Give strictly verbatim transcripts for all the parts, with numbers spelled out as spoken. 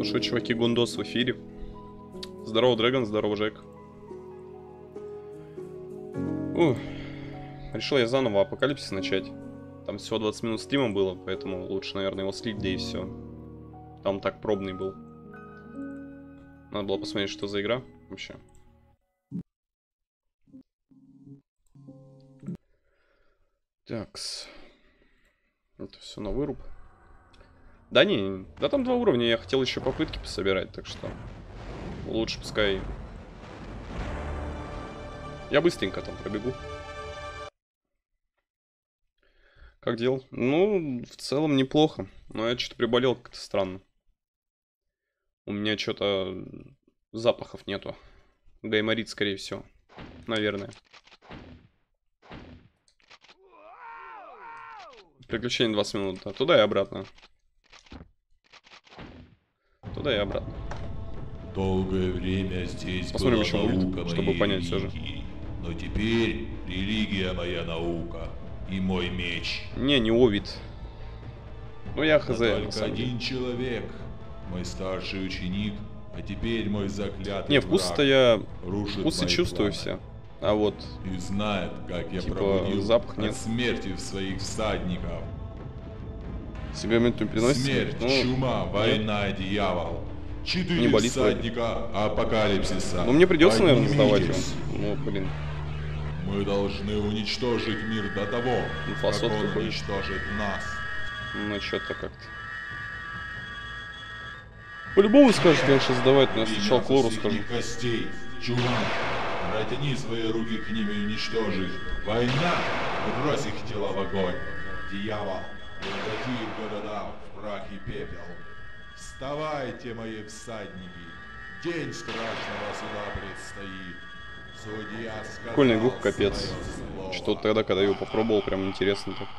Шо, чуваки, Гундос в эфире. Здорово, Дрэгон, здорово, Жек. Ух. Решил я заново Апокалипсис начать. Там всего двадцать минут стрима было, поэтому лучше, наверное, его слить, да и все. Там так пробный был. Надо было посмотреть, что за игра вообще. Такс. Это все на выруб. Да не, да там два уровня, я хотел еще попытки пособирать, так что лучше пускай. Я быстренько там пробегу. Как дел? Ну, в целом неплохо, но я что-то приболел как-то странно. У меня что-то запахов нету. Гайморит, скорее всего, наверное. Приключение двадцать минут, да. Туда и обратно. Туда и обратно. Долгое время здесь посмотрим была еще наука будет, чтобы понять все же. религии, но теперь религия моя наука и мой меч. Не, не Овид. Ну я хз, Но на только самом деле. один человек, мой старший ученик, а теперь мой заклятый Не, враг, вкус-то я... рушит Вкусы мои чувствую планы. все. А вот... И знает, как я Типа, пробудил запах от нет. смерти в своих всадников. Сигарету переносите? Смерть, Ну, чума, война, дьявол. Четыре Не болит всадника апокалипсиса. ну мне придется, наверное, сдавать его. Поднимитесь. Ну, блин. Мы должны уничтожить мир до того, Инфосот как он какой. уничтожит нас. Ну, что-то как-то. По-любому скажешь, конечно, сдавать, но я сначала Мясо Клору с их скажу. костей. Чума, протяни свои руки к ним и уничтожи их. Война, брось их тела в огонь. Дьявол, преврати их города в прах и пепел. Вставайте, мои всадники. День страшного суда предстоит. Судья сказал Прикольный звук, капец. свое слово. Что тогда, когда я его попробовал, прям интересно так.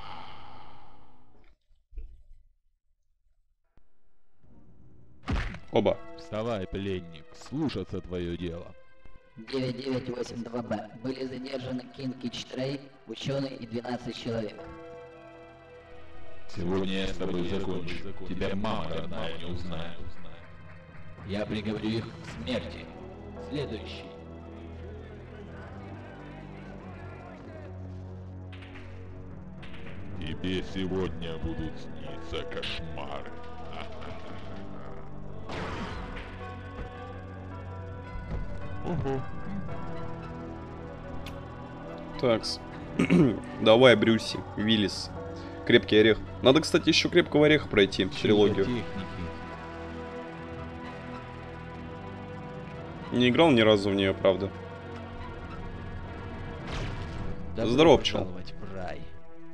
Оба. Вставай, пленник, слушаться твое дело. девять девять восемь два бэ. Были задержаны Кинг и Чтрей, ученый и двенадцать человек. Сегодня я с тобой закончу. Тебя мама родная не узнает. Я приговорю их к смерти. Следующий. Тебе сегодня будут сниться кошмары. Ого. Такс. Давай, Брюси, Виллис. Крепкий орех. Надо, кстати, еще крепкого ореха пройти, трилогию. Техники. Не играл ни разу в нее, правда. Добро Здорово, пчел. пожаловать в рай.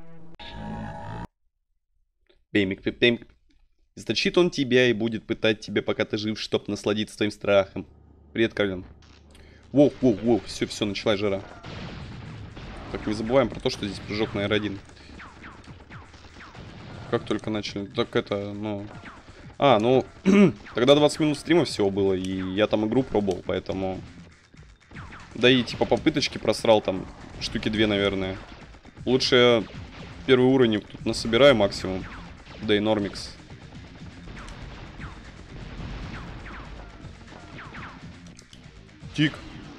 Пеймик, пеймик. Источит он тебя и будет пытать тебя, пока ты жив, чтоб насладиться твоим страхом. Привет, Карлин. Воу, воу, воу, все, все, началась жара. Так, не забываем про то, что здесь прыжок на эр один. Как только начали. Так это, ну... А, ну... Тогда двадцать минут стрима всего было, и я там игру пробовал, поэтому... Да и типа попыточки просрал там штуки две, наверное. Лучше я первый уровень тут насобираю максимум. Да и нормикс. Тик.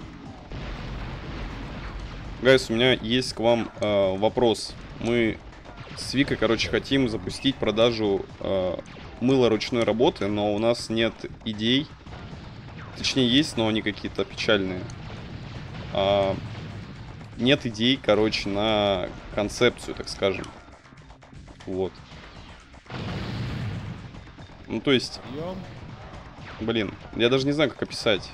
Гайс, у меня есть к вам э, вопрос. Мы с Викой, короче, хотим запустить продажу э, мыла ручной работы, но у нас нет идей. Точнее, есть, но они какие-то печальные. А, нет идей, короче, на концепцию, так скажем. Вот. Ну, то есть... Блин, я даже не знаю, как описать.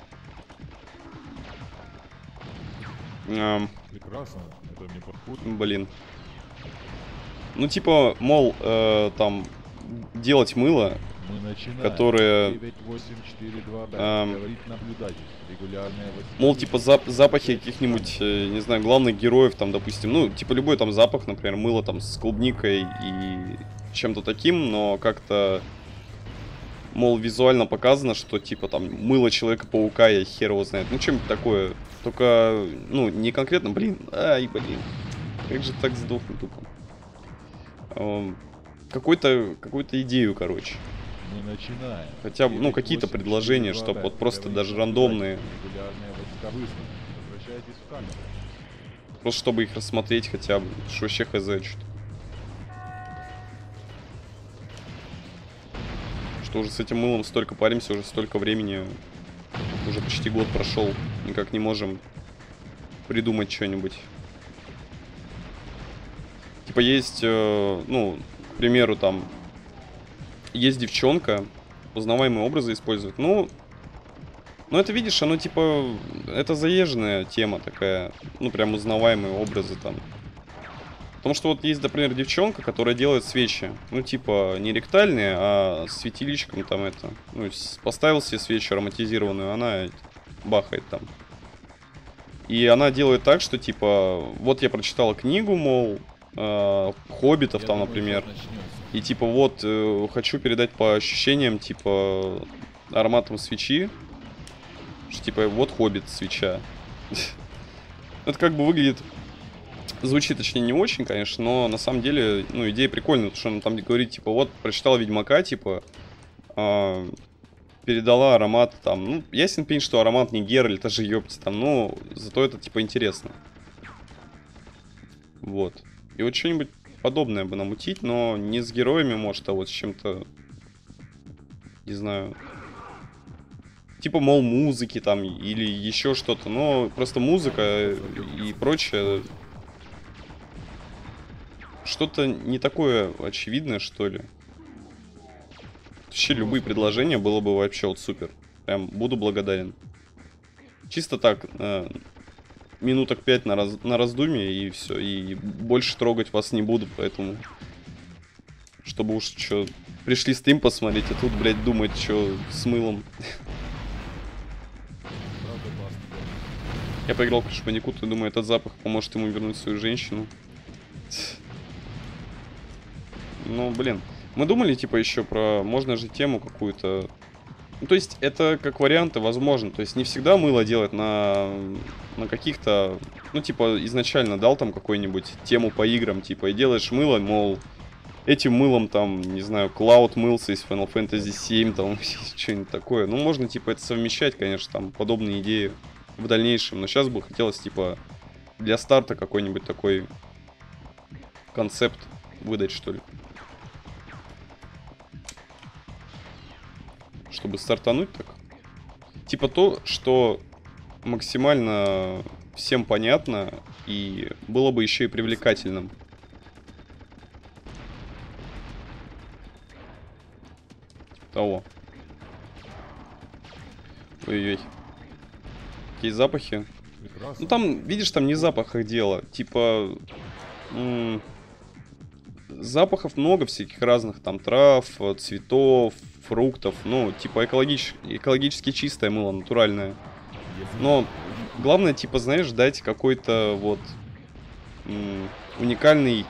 Ам, Прекрасно, это мне подходит. блин. Ну, типа, мол, э, там, делать мыло, Мы начинаем. которое... девять восемь четыре два бэ. Эм, Говорит наблюдатель. Регулярная восемь. Мол, типа, зап запахи каких-нибудь, э, не знаю, главных героев, там, допустим, ну, типа, любой там запах, например, мыло там с клубникой и чем-то таким, но как-то, мол, визуально показано, что, типа, там, мыло Человека-паука, я хер его знает, ну, чем-то такое, только, ну, не конкретно, блин, ай, блин, как же так сдохнуть тупо. Эм, какой-то, какую-то идею, короче. Мы начинаем. Хотя бы, ну, какие-то предложения, чтобы вот просто даже рандомные. Регулярные войска высланы. Возвращайтесь в камеру. Просто чтобы их рассмотреть хотя бы. Что вообще хз что-то. Что уже с этим мылом столько паримся, уже столько времени. Уже почти год прошел. Никак не можем придумать что-нибудь. Типа есть, э, ну, к примеру, там, есть девчонка, узнаваемые образы использует. Ну, ну это видишь, оно типа, это заезженная тема такая. Ну, прям узнаваемые образы там. Потому что вот есть, например, девчонка, которая делает свечи. Ну, типа, не ректальные, а с светильничком там это. Ну, поставил себе свечу ароматизированную, она бахает там. И она делает так, что, типа, вот я прочитала книгу, мол, э, хоббитов там, например. И, типа, вот, э, хочу передать по ощущениям, типа, ароматом свечи. Что, типа, вот хоббит, свеча. Это как бы выглядит... Звучит, точнее, не очень, конечно, но на самом деле, ну, идея прикольная, потому что он там говорит, типа, вот, прочитал Ведьмака, типа, э, передала аромат, там, ну, ясен пень, что аромат не Геральт, это же ёпти, там, ну, зато это, типа, интересно. Вот. И вот что-нибудь подобное бы намутить, но не с героями, может, а вот с чем-то, не знаю, типа, мол, музыки там, или еще что-то, но просто музыка и прочее... Что-то не такое очевидное, что ли. Вообще любые предложения было бы вообще вот супер. Прям буду благодарен. Чисто так, э, минуток пять на, раз, на раздумье и все. И больше трогать вас не буду, поэтому... Чтобы уж что, пришли стрим посмотреть, а тут, блядь, думать, что с мылом. Я поиграл в Crash Bandicoot и думаю, этот запах поможет ему вернуть свою женщину. Ну, блин. Мы думали, типа, еще про... Можно же тему какую-то... Ну, то есть, это как варианты возможно. То есть, не всегда мыло делать на... На каких-то... Ну, типа, изначально дал там какую-нибудь тему по играм, типа, и делаешь мыло, мол... Этим мылом, там, не знаю, Клауд мылся из Final Fantasy семь, там, что-нибудь такое. Ну, можно, типа, это совмещать, конечно, там, подобные идеи в дальнейшем. Но сейчас бы хотелось, типа, для старта какой-нибудь такой концепт выдать, что ли. Чтобы стартануть так. Типа то, что максимально всем понятно и было бы еще и привлекательным. Того. Ой-ой-ой. Какие запахи. Прекрасно. Ну там, видишь, там не в запахах дело. Типа... Запахов много всяких разных. Там трав, цветов, фруктов. Ну, типа экологич... экологически чистое мыло, натуральное. Но главное, типа, знаешь, дать какой-то вот уникальный...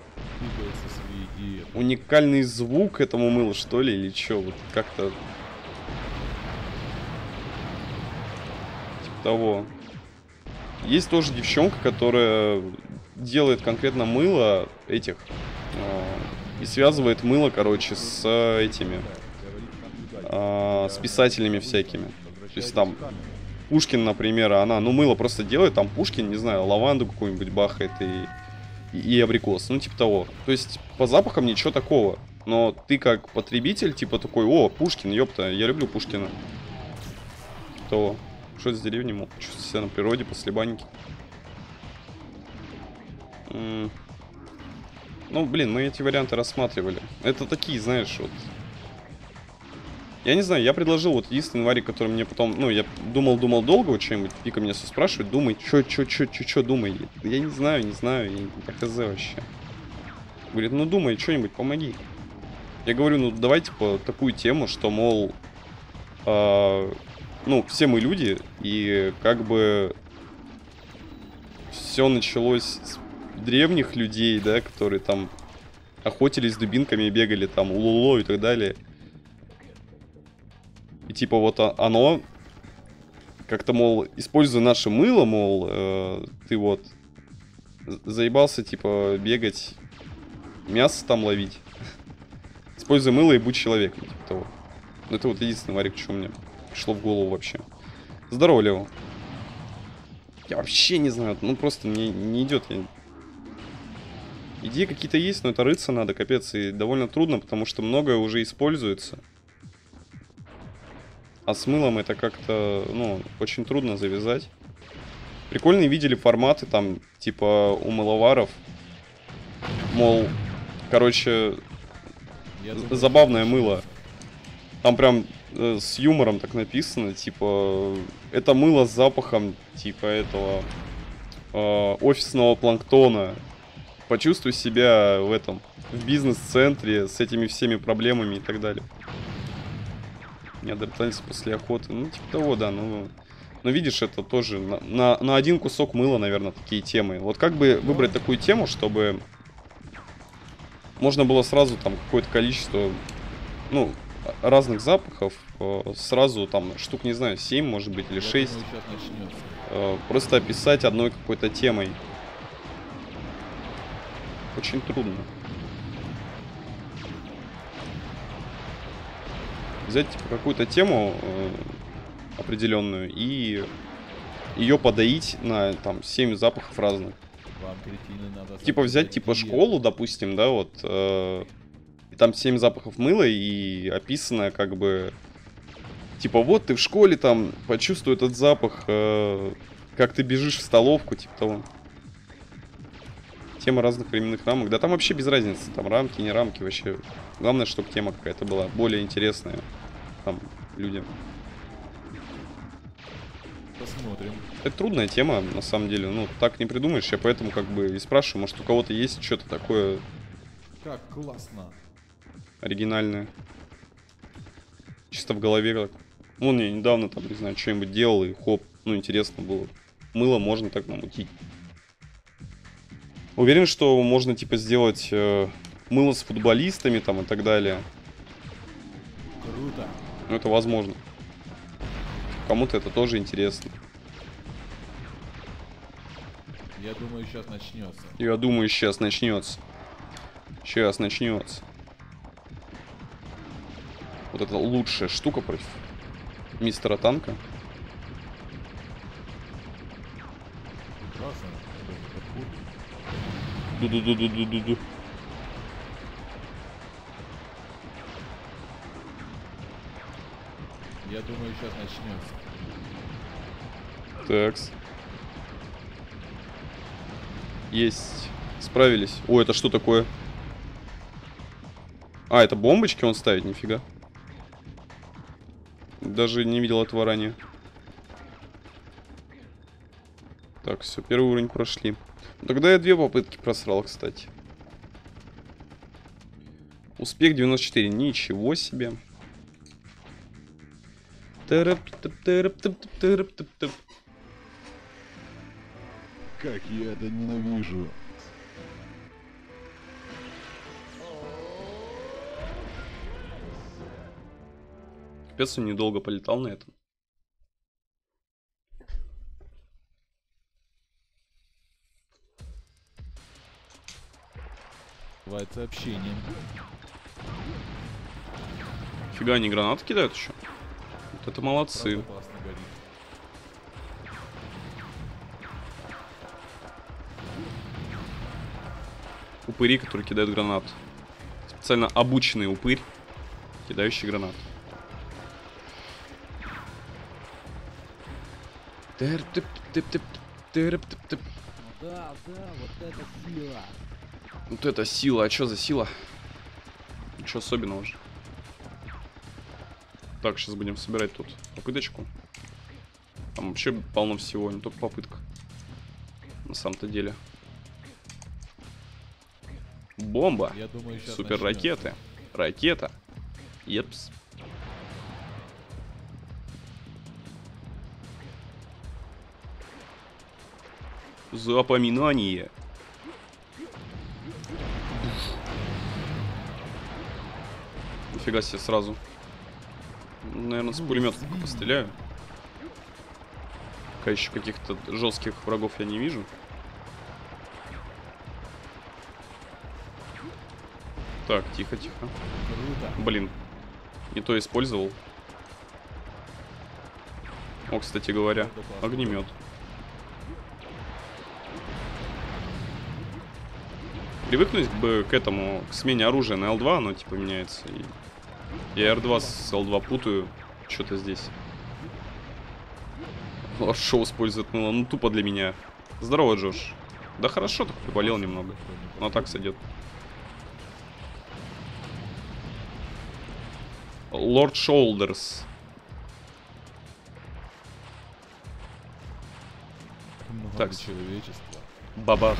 Уникальный звук этому мылу, что ли, или что? Вот как-то... Типа того. Есть тоже девчонка, которая делает конкретно мыло этих... И связывает мыло, короче, с этими... Э, с писателями всякими. То есть там... Пушкин, например, она, ну, мыло просто делает, там Пушкин, не знаю, лаванду какую-нибудь бахает и... И абрикос, ну типа того. То есть по запахам ничего такого. Но ты как потребитель, типа такой, о, Пушкин, ёпта, я люблю Пушкина. Типа того. Что из деревни, мол, чувствую себя на природе после баньки. М-м. Ну, блин, мы эти варианты рассматривали. Это такие, знаешь, вот... Я не знаю, я предложил вот единственный варик, который мне потом... Ну, я думал-думал долго, вот что-нибудь, Вика меня все спрашивает, думай, чё, чё, чё, чё, чё, думай. Я не знаю, не знаю, я не хз вообще. Говорит, ну думай, что-нибудь, помоги. Я говорю, ну давай, типа, такую тему, что, мол... Э, ну, все мы люди, и как бы... Все началось с древних людей, да, которые там охотились с дубинками, бегали там, улуло и так далее. И типа вот оно как-то, мол, используя наше мыло, мол, э, ты вот заебался, типа, бегать, мясо там ловить Используй мыло и будь человеком, типа того. Это вот единственный варик, что мне пришло в голову вообще. Здорово, Лео. Я вообще не знаю, ну просто мне не идет. Я... Идеи какие-то есть, но это рыться надо, капец. И довольно трудно, потому что многое уже используется. А с мылом это как-то, ну, очень трудно завязать. Прикольные видели форматы там, типа у мыловаров. Мол, короче, забавное мыло. Там прям э, с юмором так написано, типа, это мыло с запахом, типа, этого э, офисного планктона. Почувствуй себя в этом, в бизнес-центре с этими всеми проблемами и так далее. Неандертальцы после охоты, ну, типа того, да, ну... Но видишь, это тоже на, на, на один кусок мыла, наверное, такие темы. Вот как бы выбрать такую тему, чтобы можно было сразу там какое-то количество, ну, разных запахов, э, сразу там штук, не знаю, семь, может быть, или шесть. Э, просто описать одной какой-то темой. Очень трудно. Взять типа, какую-то тему э, определенную и ее подоить на там семь запахов разных. Вам, кретины, надо типа взять типа школу, допустим, да, вот э, и там семь запахов мыла и описано как бы типа вот ты в школе там почувствуй этот запах, э, как ты бежишь в столовку, типа того. Тема разных временных рамок. Да там вообще без разницы, там рамки, не рамки вообще. Главное, чтобы тема какая-то была более интересная там людям. Посмотрим. Это трудная тема, на самом деле. Ну, так не придумаешь. Я поэтому как бы и спрашиваю, может у кого-то есть что-то такое... Как классно. Оригинальное. Чисто в голове как. Вон я недавно там, не знаю, что-нибудь делал и хоп. Ну, интересно было. Мыло можно так намутить. Уверен, что можно типа сделать э, мыло с футболистами там и так далее. Круто. Ну, это возможно. Кому-то это тоже интересно. Я думаю, сейчас начнется. Я думаю, сейчас начнется. Сейчас начнется. Вот это лучшая штука против мистера Танка. Прекрасно. Ду-ду-ду-ду-ду-ду-ду. Я думаю, сейчас начнется. Такс. Есть. Справились. О, это что такое? А, это бомбочки он ставит, нифига. Даже не видел этого ранее. Так, все, первый уровень прошли. Тогда я две попытки просрал, кстати. Успех девяносто четыре. Ничего себе. Как я это ненавижу. Капец, он недолго полетал на этом. Бывает сообщение. Фига, они гранаты кидают еще? Вот это молодцы. Правда, классно горит. Упыри, которые кидают гранат. Специально обученный упырь, кидающий гранат. Да, да, вот это сила. Вот это сила. А что за сила? Ничего особенного же. Так, сейчас будем собирать тут попыточку. Там вообще полно всего, не только попытка. На самом-то деле. Бомба. Я думаю, сейчас Супер ракеты. Ракета. Епс. Запоминание. Нифига себе сразу. Наверное, с пулемета только постреляю. Пока еще каких-то жестких врагов я не вижу. Так, тихо, тихо. Круто. Блин, не то использовал. О, кстати говоря, огнемет. Привыкнуть бы к этому, к смене оружия на эл два, оно типа меняется. И я эр два с эл два путаю. Что-то здесь. Лорд Шоу использует мыло. Ну, тупо для меня. Здорово, Джош. Да хорошо, так приболел немного. Но так сойдет. Лорд Шоулдерс. Много Так. человечества. Бабах.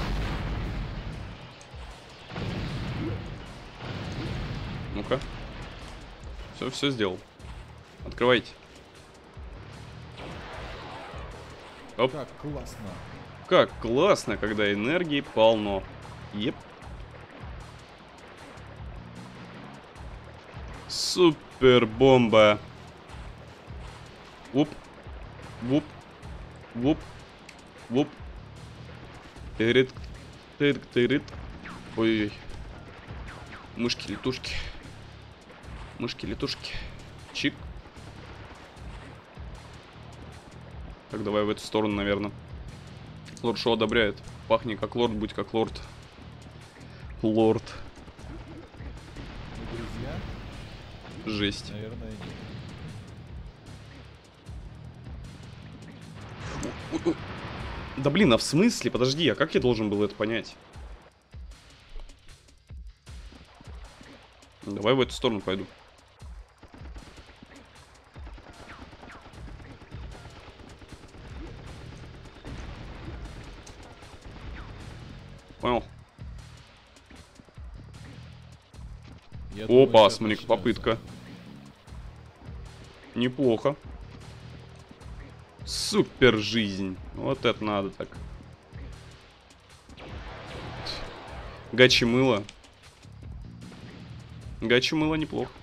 Ну-ка. Все, все сделал. Открывайте. Оп. Как классно. Как классно, когда энергии полно. Еп. Супер бомба. Вуп. Вуп. Вуп. Вуп. Тырыт. Тырыт. Тырыт. Ой-ой-ой. Мышки-летушки. Мышки-летушки. Чик. Так, давай в эту сторону, наверное. Лорд Шоу одобряет. Пахни как лорд, будь как лорд. Лорд. Мы друзья? Жесть. Наверное, нет. Да блин, а в смысле? Подожди, а как я должен был это понять? Давай в эту сторону пойду. Понял. Я думаю, Опа, сейчас смотри-ка, начнется. попытка. Неплохо. Супер жизнь. Вот это надо так. Гачи мыло. Гачи мыло неплохо.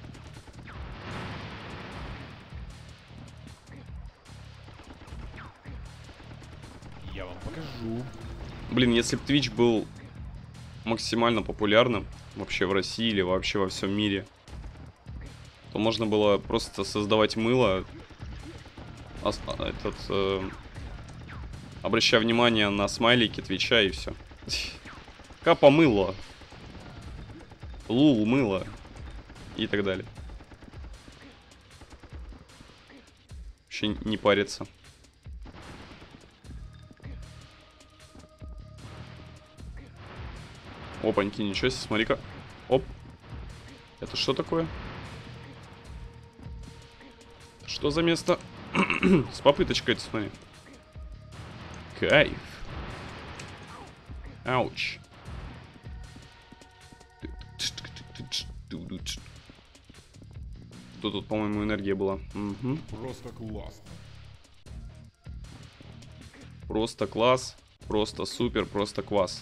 Я вам покажу. Блин, если бы Twitch был максимально популярным вообще в России или вообще во всем мире, то можно было просто создавать мыло, а, этот, э, обращая внимание на смайлики Твича и все. Капа мыло, Лул мыло и так далее. Вообще не париться. Опаньки, ничего себе, смотри-ка. Оп. Это что такое? Что за место? С попыточкой-то, смотри. Кайф. Ауч. Тут, тут по-моему, энергия была. Угу. Просто классно. Просто класс. Просто супер, просто квас.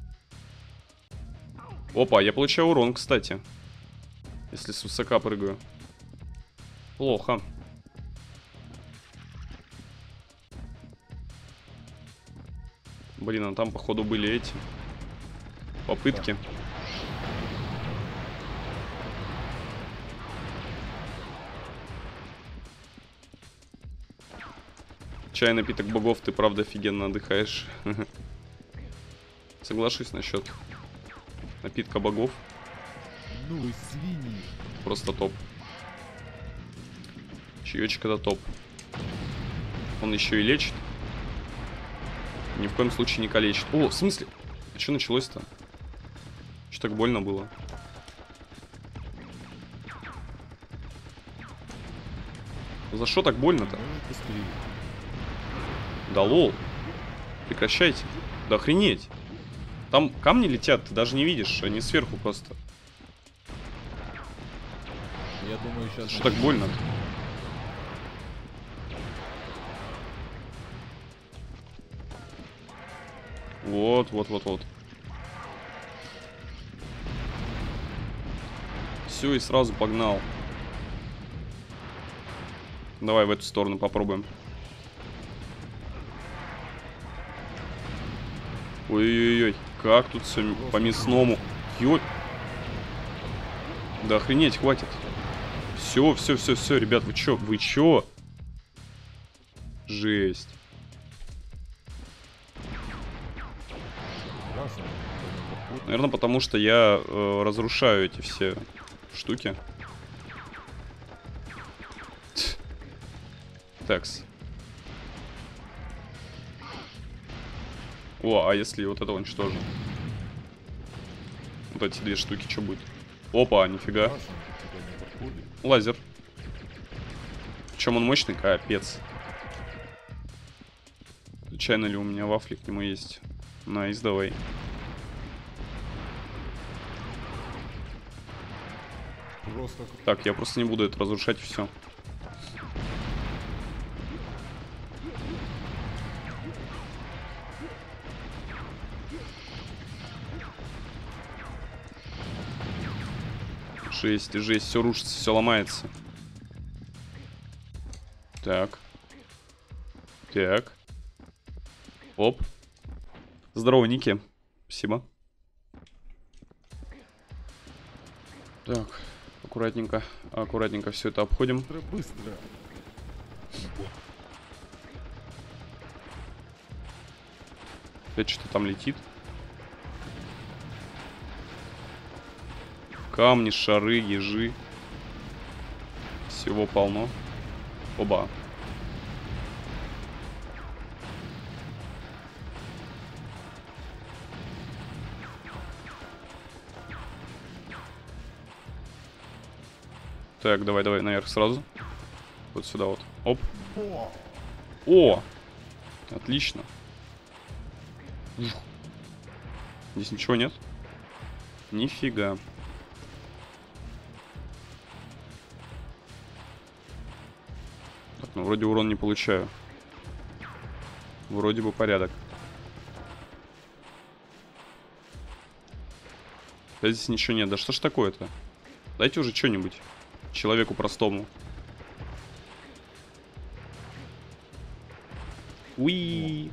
Опа, я получаю урон, кстати. Если с высока прыгаю. Плохо. Блин, а там, походу, были эти попытки. Чай, напиток богов, ты правда офигенно отдыхаешь. Соглашусь насчет напитка богов. Ну вы свиньи. Просто топ. Чаечек это топ. Он еще и лечит. Ни в коем случае не калечит. О, в смысле? А что началось-то? Что так больно было? За что так больно-то? Может, быстрее. Да лол. Прекращайте. Да охренеть. Там камни летят, ты даже не видишь. Они сверху просто. Я думаю, сейчас... Что так больно-то? Вот, вот, вот, вот. Все, и сразу погнал. Давай в эту сторону попробуем. Ой-ой-ой, как тут все по мясному. Ё... Да охренеть, хватит. Все, все, все, все, ребят, вы чё? Вы чё? Жесть. Наверное, потому что я э, разрушаю эти все штуки. Такс. О, а если вот это уничтожу? Вот эти две штуки, что будет? Опа, нифига. Лазер. Причем он мощный, капец. Случайно ли у меня вафли к нему есть? Найс, давай. Так, я просто не буду это разрушать, все. Жесть, жесть, все рушится, все ломается. Так. Так. Оп. Здорово, Ники. Спасибо. Так, аккуратненько, аккуратненько все это обходим. Быстро, быстро. Опять что-то там летит. Камни, шары, ежи. Всего полно. Оба. Так, давай, давай, наверх сразу. Вот сюда вот. Оп. О! Отлично. Здесь ничего нет? Нифига. Так, ну вроде урон не получаю. Вроде бы порядок. Да здесь ничего нет. Да что ж такое-то? Дайте уже что-нибудь. Человеку простому. Уи.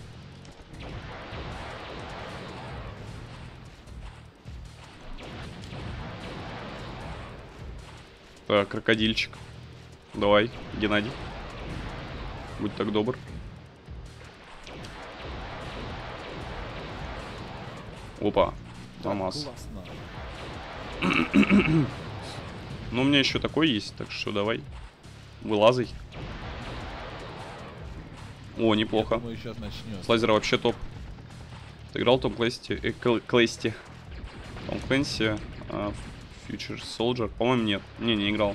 Так, крокодильчик. Давай, Геннадий. Будь так добр. Опа. Томас. Ну, у меня еще такой есть, так что давай. Вылазай. О, неплохо. Думаю, сейчас начнется. С лазера вообще топ. Ты играл Том Клэнси? Э, Клэсти. Том Клэнси. Uh, Future Soldier. По-моему, нет. Не, не играл.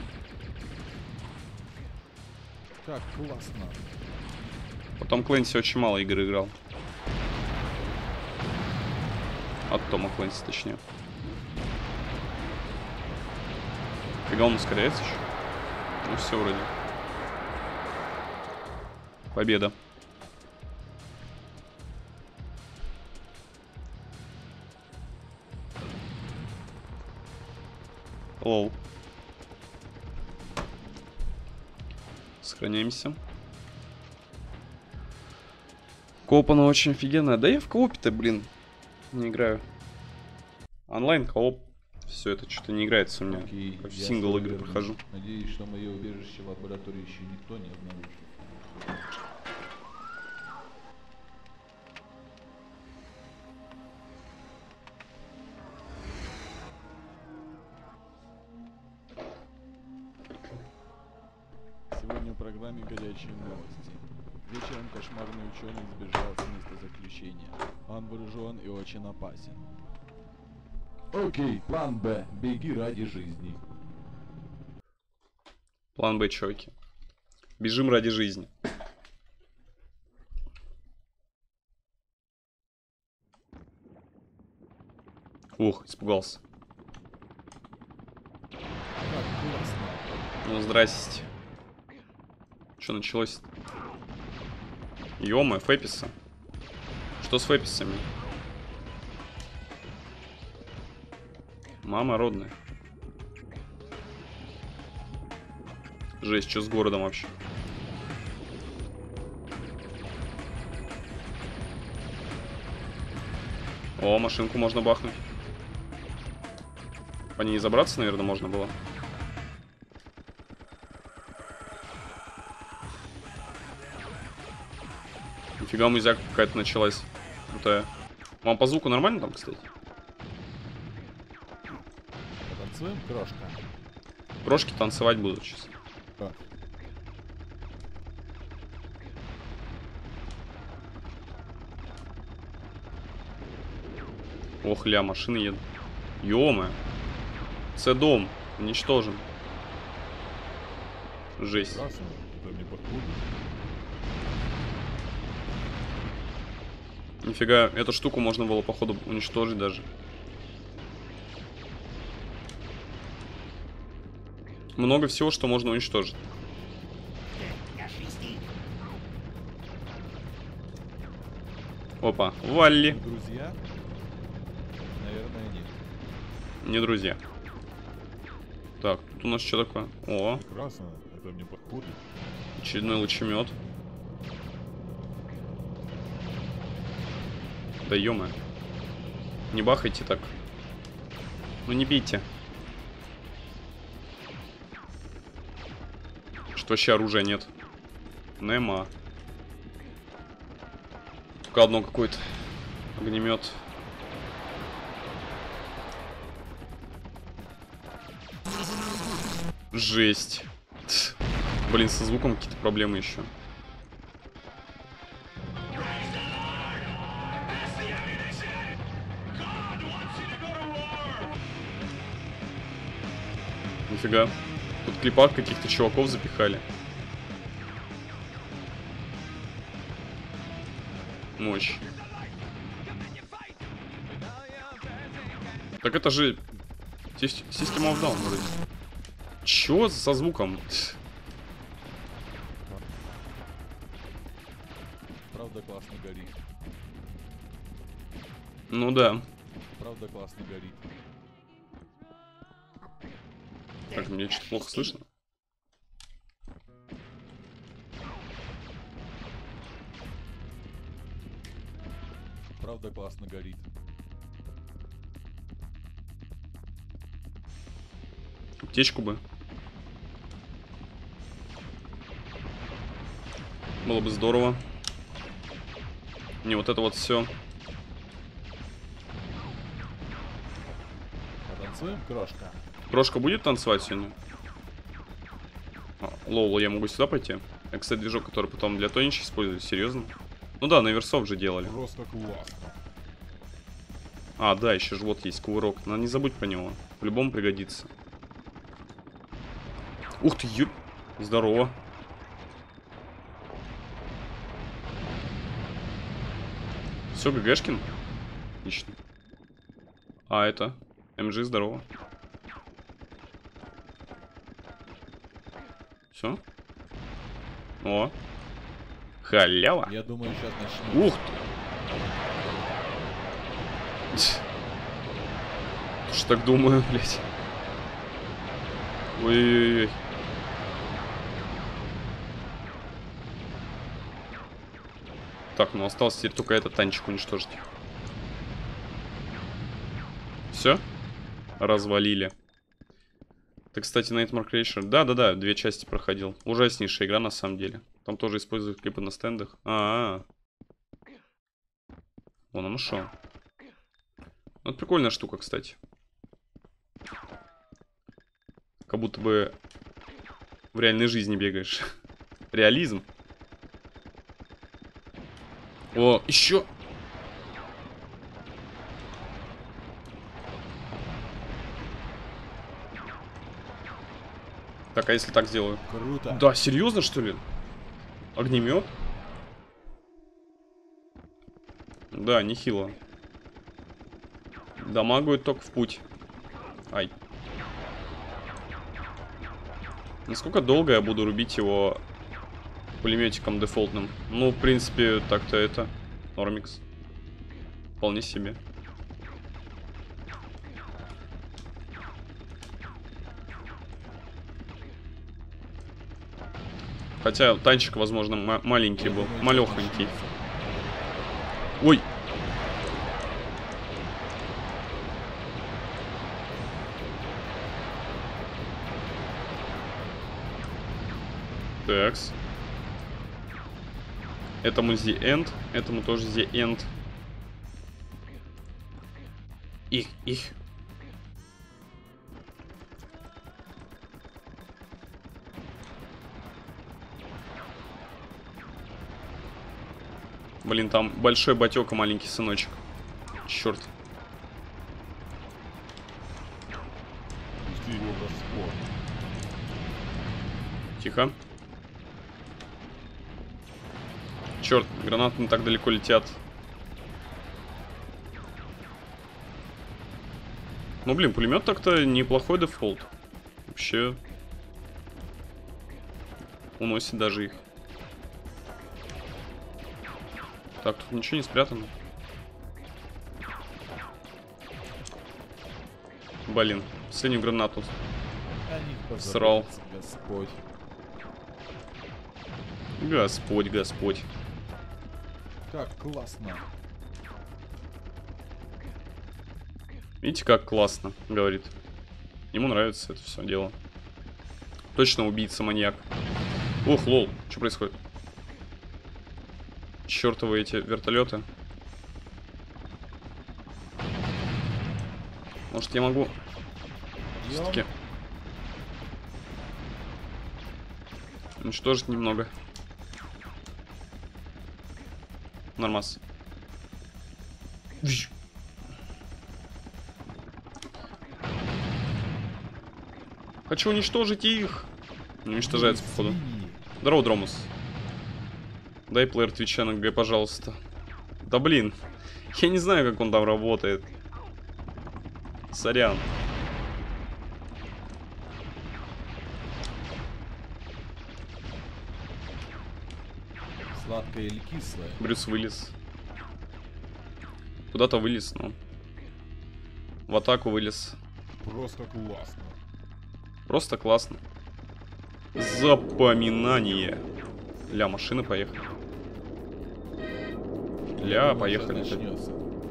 Как классно. Потом Клэнси очень мало игр играл. От Тома Клэнси, точнее. Фига, он ускоряется еще. Ну все вроде. Победа. Лоу. Сохраняемся. Коп, она очень офигенная. Да я в коопе-то, блин, не играю. Онлайн кооп. Все это что-то не играется у меня. Окей, Как в я сингл игры вернусь. прохожу. Надеюсь, что мое убежище в лаборатории еще никто не обнаружил. Сегодня в программе «Горячие новости». Вечером кошмарный ученый сбежал с места заключения. Он вооружен и очень опасен. Окей, план Б. Беги ради жизни. План Б, чуваки. Бежим ради жизни. Ух, испугался. Как классно. Ну, здрасте. Что началось? Ё-моё, Фэписы. Что с Фэписами? Мама родная. Жесть, что с городом вообще? О, машинку можно бахнуть. По ней забраться, наверное, можно было. Нифига, музяка какая-то началась. Крутая. Вам по звуку нормально там, кстати? Танцуем, крошка? Крошки танцевать будут сейчас. Да. Ох, ля, машины едут. Ё-моё. Це дом. Уничтожен. Жесть. Прекрасно. Это мне подходит. Нифига, эту штуку можно было, походу, уничтожить даже. Много всего, что можно уничтожить. Опа, Валли. Друзья? Наверное, нет. Не друзья. Так, тут у нас что такое? О, Прекрасно. Это мне подходит. очередной лучемет. Да ё-моё. Не бахайте так. Ну не бейте. Что вообще оружия нет? Нема. Только одно какой-то. Огнемет. Жесть. Тс. Блин, со звуком какие-то проблемы еще. Нифига. Тут клипак каких-то чуваков запихали. Мощь. Так это же System of Down вроде. Чё со звуком? Правда классно горит. Ну да. Правда классно горит. Так, мне что-то плохо слышно. Правда классно горит. Аптечку бы. Было бы здорово. Не вот это вот все. Потанцуем, крошка? Крошка будет танцевать сегодня? А, лол, я могу сюда пойти? Это, кстати, движок, который потом для тонича используют. Серьезно? Ну да, на версов же делали. Просто классно. А, да, еще же вот есть кувырок. Надо не забудь про него. По-любому пригодится. Ух ты, ю... Здорово. Все, ГГшкин? Отлично. А, это? МЖ, здорово. Все? О. Халява. Я думаю, сейчас начнем. Ух ты. Что так думаю, блядь. Ой-ой-ой. Так, ну осталось теперь только этот танчик уничтожить. Все? Развалили. Ты, кстати, Nightmare Creature. Да-да-да, две части проходил. Ужаснейшая игра, на самом деле. Там тоже используют клипы на стендах. А-а-а. Вон оно шо. Ну, это прикольная штука, кстати. Как будто бы в реальной жизни бегаешь. Реализм. О, еще. Так, а если так сделаю? Круто. Да, серьезно, что ли? Огнемет? Да, нехило. Дамагует только в путь. Ай. Насколько долго я буду рубить его пулеметиком дефолтным? Ну, в принципе, так-то это нормикс. Вполне себе. Хотя танчик, возможно, маленький был. Малехонький. Ой! Такс. Этому the end. Этому тоже the end. Их, их. Блин, там большой батек и маленький сыночек. Черт. Пусти его Господь. Тихо. Черт, гранаты не так далеко летят. Ну, блин, пулемет так-то неплохой дефолт. Вообще уносит даже их. Так, тут ничего не спрятано. Блин, последнюю гранату О них срал. позаботится Господь. Господь, Господь. Как классно. Видите, как классно, говорит. Ему нравится это все дело. Точно убийца-маньяк. Ух, лол, что происходит? Чёртовы эти вертолеты. Может, я могу все-таки уничтожить немного. Нормас. Хочу уничтожить их. Не уничтожается, походу. Здорово, Дромус. Дай плеер твича на ГГ, пожалуйста. Да блин. Я не знаю, как он там работает. Сорян. Сладкое или кислое? Брюс вылез. Куда-то вылез, но... В атаку вылез. Просто классно. Просто классно. Запоминание. Ля, машины поехали. Ля, Думаю, поехали. сейчас начнется.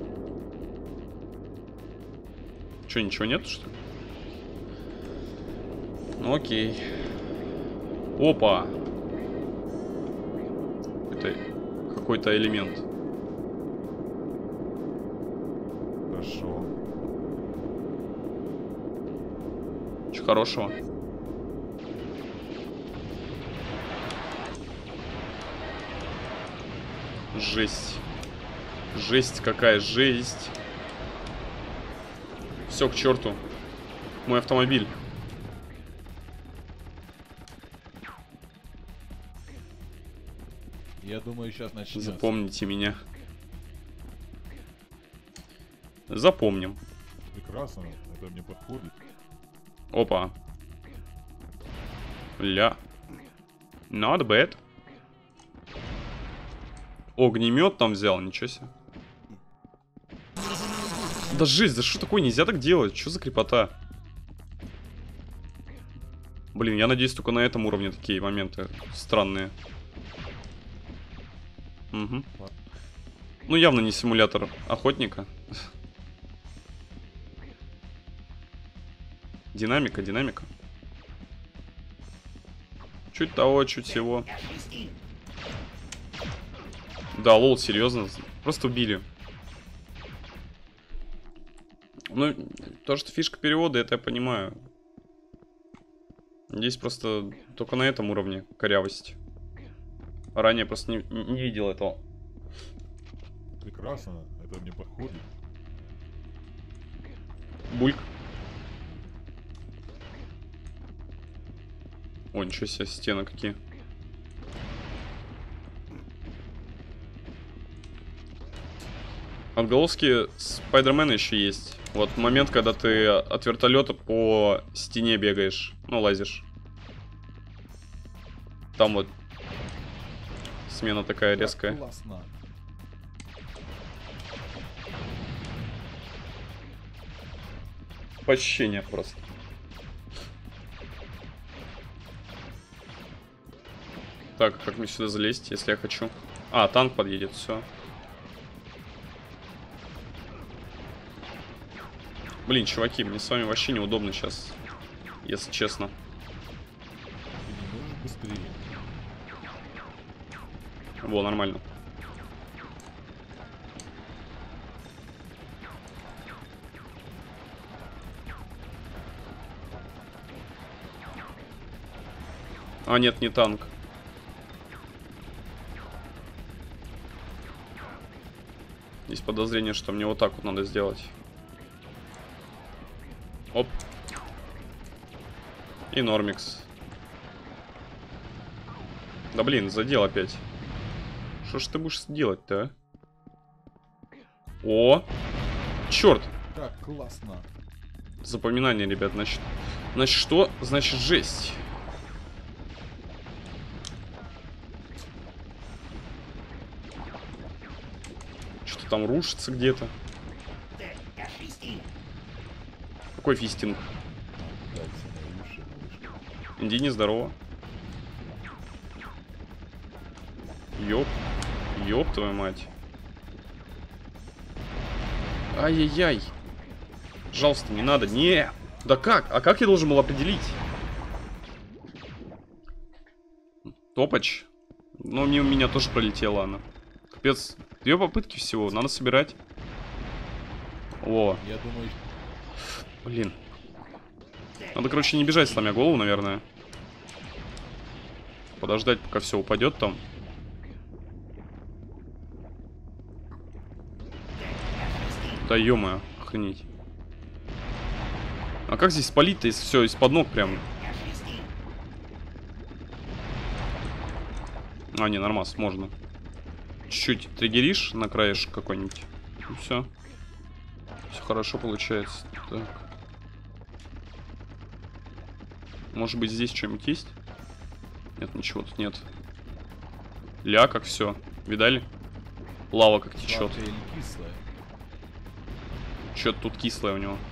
Че, ничего нету, что ли? Ну окей. Опа. Это какой-то элемент. Хорошо. Че хорошего? Жесть. Жесть какая, жесть. Все к черту. Мой автомобиль. Я думаю, сейчас начнется. Запомните меня. Запомним. Прекрасно. Это мне подходит. Опа. Ля. Not bad. Огнемет там взял, ничего себе. Да жесть, да что такое, нельзя так делать? Что за крепота? Блин, я надеюсь, только на этом уровне такие моменты странные. Угу. Ну, явно не симулятор охотника. Динамика, динамика. Чуть того, чуть всего. Да, лол, серьезно. Просто убили. Ну, то, что фишка перевода, это я понимаю. Здесь просто только на этом уровне корявость. Ранее просто не, не видел этого. Прекрасно. Это мне подходит. Бульк. О, ничего себе, стены какие. Отголоски Спайдермена еще есть. Вот момент, когда ты от вертолета по стене бегаешь. Ну, лазишь. Там вот смена такая резкая. Классно. По ощущениям просто. Так, как мне сюда залезть, если я хочу? А, танк подъедет, все. Блин, чуваки, мне с вами вообще неудобно сейчас, если честно. Ты не можешь быстрее? Во, нормально. А, нет, не танк. Есть подозрение, что мне вот так вот надо сделать. Оп. И Нормикс. Да блин, задел опять. Что ж ты будешь делать-то, а? О! Черт! Как классно. Запоминание, ребят, значит. Значит, что? Значит, жесть. Что-то там рушится где-то. Какой фистинг? Индини, здорово. Ёп. Ёп, твою мать. Ай-яй-яй. Пожалуйста, не надо. Не. Да как? А как я должен был определить? Топач. Ну, мимо меня тоже пролетела она. Капец. Две попытки всего. Надо собирать. О. Я думаю... Блин. Надо, короче, не бежать, сломя голову, наверное. Подождать, пока все упадет там. Да ё-моё, охренеть. А как здесь спалить-то, если все из-под ног прям? А, не, нормас, можно. Чуть-чуть триггеришь на краешек какой-нибудь. И все. Все хорошо получается. Так. Может быть, здесь что-нибудь есть? Нет, ничего тут нет. Ля, как все. Видали? Лава как течет. Что-то тут кислое у него.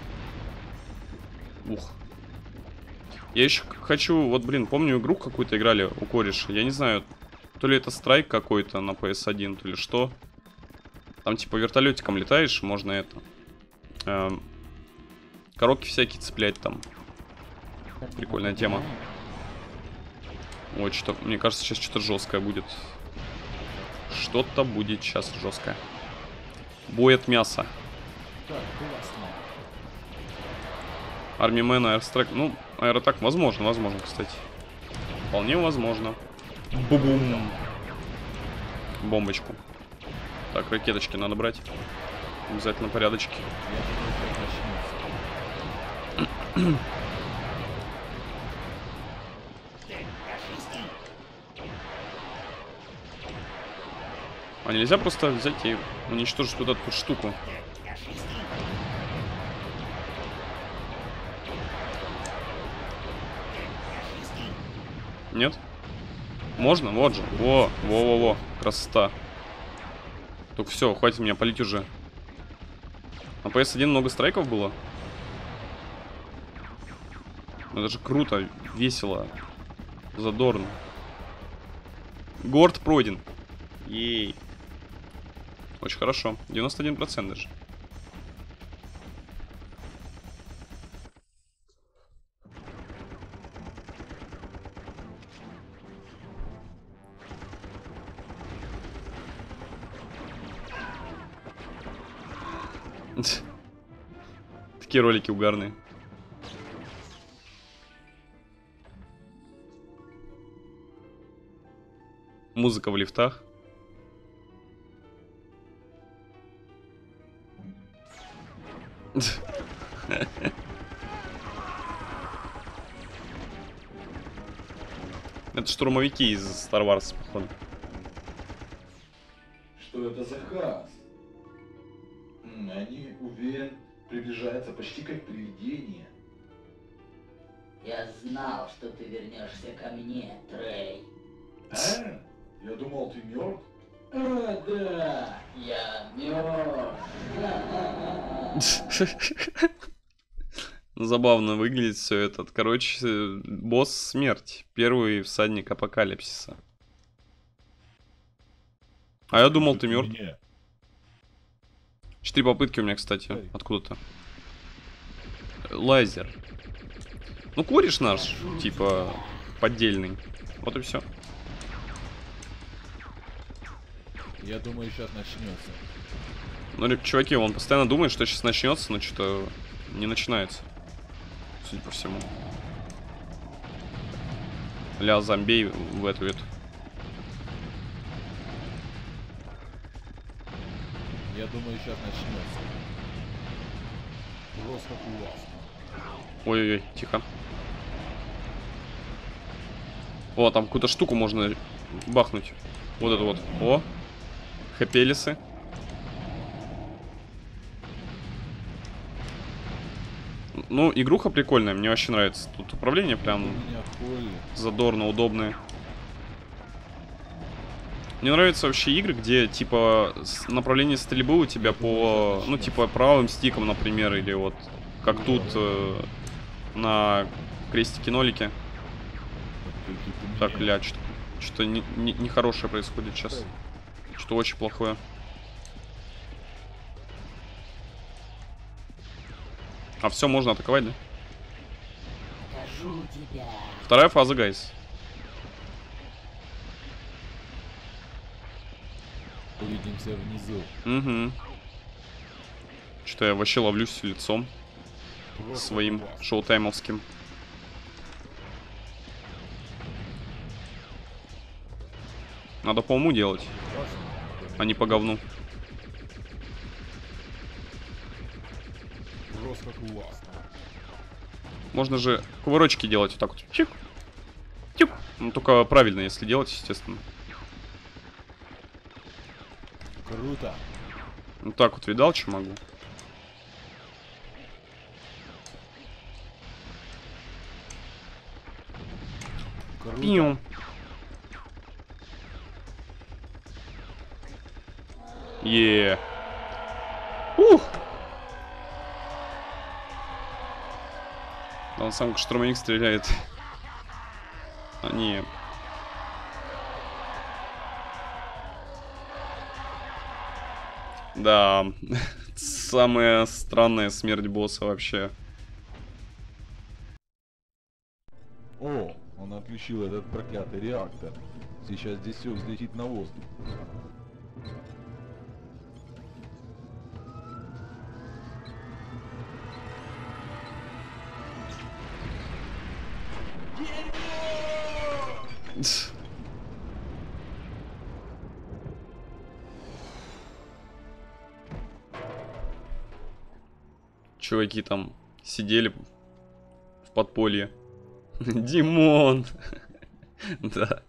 Ух. Я еще хочу... Вот, блин, помню игру какую-то играли у кореша. Я не знаю, то ли это страйк какой-то на пи эс один, то ли что. Там типа вертолетиком летаешь, можно это... Эм, коробки всякие цеплять там. Прикольная тема. Ой, что-то... Мне кажется, сейчас что-то жесткое будет. Что-то будет сейчас жесткое. Бой от мяса. Так, классно. Арми Мэн, аэрстрайк. Ну, аэротак возможно, возможно, кстати. Вполне возможно. Бу-бум. Бомбочку. Так, ракеточки надо брать. Обязательно порядочки. А нельзя просто взять и уничтожить вот эту штуку? Нет? Можно? Вот же. Во, во-во-во. Красота. Только все, хватит меня палить уже. На пи эс один много страйков было? Это же круто, весело, задорно. Город пройден. Ей. Очень хорошо. девяносто один процент даже. Такие ролики угарные. Музыка в лифтах. Это штурмовики из Star Wars, походу. Что это за хаос? М, Они, уверен, приближаются почти как привидение. Я знал, что ты вернешься ко мне, Трей. А? Я думал, ты мертв. О, да, я мертв. Забавно выглядит все это. Короче, босс смерть. Первый всадник апокалипсиса. А я думал, ты мертв. Меня. Четыре попытки у меня, кстати, откуда-то. Лазер. Ну, кореш наш, типа, поддельный. Вот и все. Я думаю, сейчас начнется. Ну, чуваки, он постоянно думает, что сейчас начнется, но что-то не начинается. Судя по всему. Ля, зомбей в эту эту. Я думаю, сейчас начнется. Просто классно. Ой-ой-ой, тихо. О, там какую-то штуку можно бахнуть. Вот это вот. О, хэпелисы. Ну, игруха прикольная, мне вообще нравится. Тут управление прям задорно, удобное. Мне нравятся вообще игры, где, типа, направление стрельбы у тебя по, ну, типа, правым стиком, например, или вот, как тут, э, на крестике-нолике. Так, ля, что-то нехорошее не, не, не происходит сейчас. Что-то очень плохое. А все, можно атаковать, да? Вторая фаза, гайс. Увидимся внизу. Угу. Что я вообще ловлюсь лицом своим шоу-таймовским. Надо по уму делать, а не по говну. Просто классно. Можно же кувырочки делать вот так вот. Чик. Чик. Ну, только правильно, если делать, естественно. Круто. Вот так вот, видал, что могу? Круто. Пиу. Е. Ух. Да он сам как штурмовик стреляет. А, не. Да. Самая странная смерть босса вообще. О, он отключил этот проклятый реактор. Сейчас здесь все взлетит на воздух. Чуваки там сидели в подполье. Димон. Да.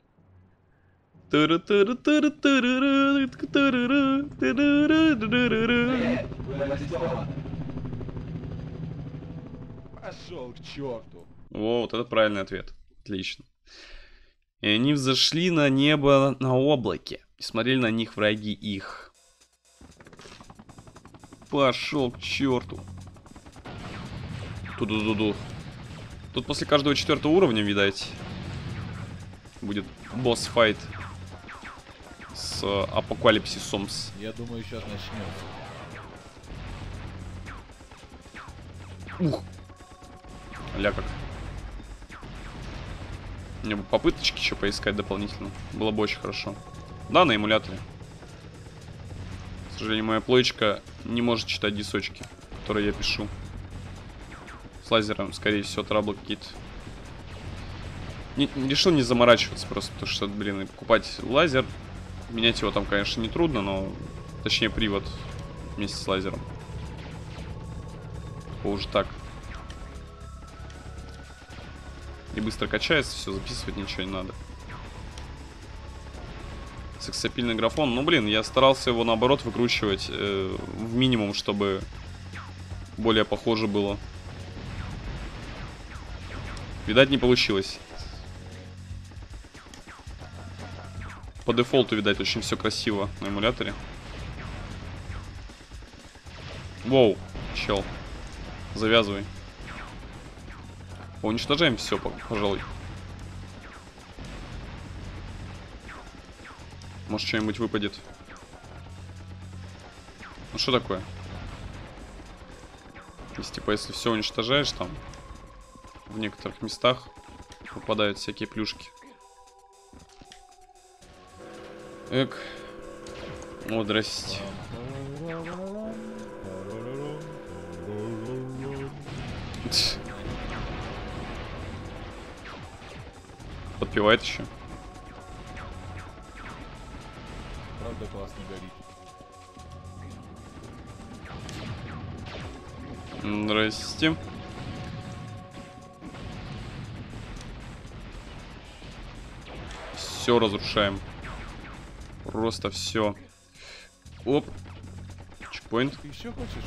Пошел к черту. О, вот это правильный ответ. Отлично. И они взошли на небо на облаке. И смотрели на них враги их. Пошел к черту. Ту-ду-ду-ду. Тут после каждого четвертого уровня, видать, будет босс-файт с апокалипсисом. Я думаю, сейчас начнется. Ух. Ля как. Мне бы попыточки еще поискать дополнительно. Было бы очень хорошо. Да, на эмуляторе. К сожалению, моя плоечка не может читать дисочки, которые я пишу. С лазером, скорее всего, траблы какие-то. Не, решил не заморачиваться просто, потому что, блин, и покупать лазер. Менять его там, конечно, не трудно, но... Точнее, привод вместе с лазером. Уже так. И быстро качается, все, записывать ничего не надо. Сексапильный графон. Ну, блин, я старался его, наоборот, выкручивать э, в минимум, чтобы более похоже было. Видать, не получилось. По дефолту, видать, очень все красиво на эмуляторе. Воу, чел. Завязывай. Уничтожаем все, пожалуй. Может, что-нибудь выпадет. Ну, что такое? Если, типа, если все уничтожаешь, там в некоторых местах выпадают всякие плюшки. Эк. О, здрасте. Подпевает еще. Правда, классно горит. Здрасте. Все разрушаем. Просто все. Оп. Чекпоинт. Ты еще хочешь?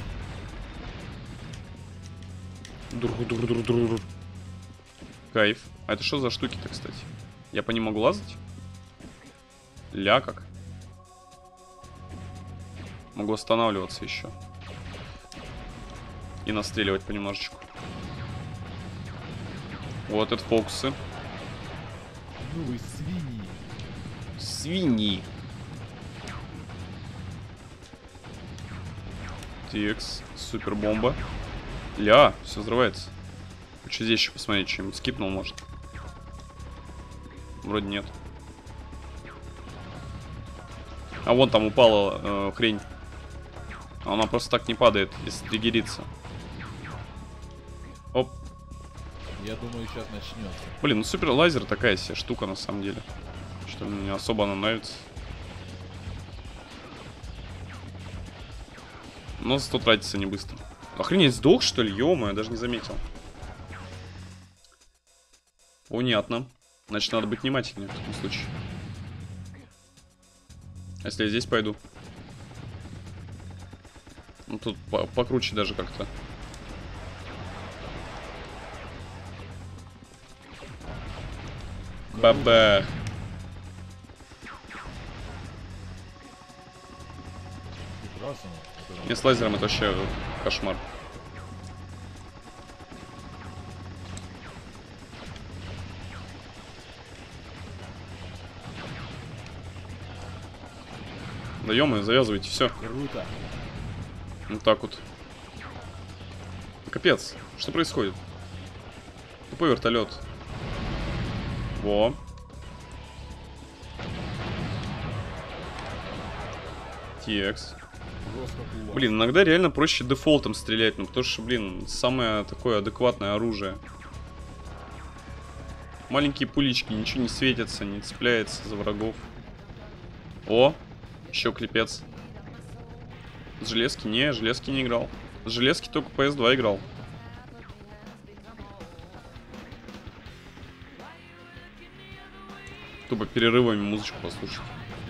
Дур-дур-дур-дур. Кайф. А это что за штуки-то, кстати? Я по ним могу лазать? Ля как? Могу останавливаться еще. И настреливать понемножечку. Вот это фокусы. Ну вы свиньи. Свиньи. Текс. Супер бомба. Ля, все взрывается. Хочу здесь еще посмотреть, что-нибудь скипнул, может. Вроде нет. А вон там упала э, хрень. Она просто так не падает, если триггерится. Оп. Я думаю, сейчас начнется. Блин, ну супер лазер такая себе штука на самом деле. Что мне особо она нравится. Но зато тратится не быстро. Охренеть, сдох что ли? Ё-моё, я даже не заметил. Понятно. Значит, надо быть внимательнее в таком случае. А если я здесь пойду? Ну тут по покруче даже как-то. Бабах. Прекрасно. Не, с лазером это вообще кошмар. Да ё-моё, завязывайте, все. Круто. Вот так вот. Капец, что происходит? Тупой вертолет. Во. Текс. Блин, иногда реально проще дефолтом стрелять, ну потому что, блин, самое такое адекватное оружие. Маленькие пулички, ничего не светятся, не цепляется за врагов. О, еще клепец. С железки? Не, железки не играл. С железки только пэ эс два играл. Тупо перерывами музычку послушать.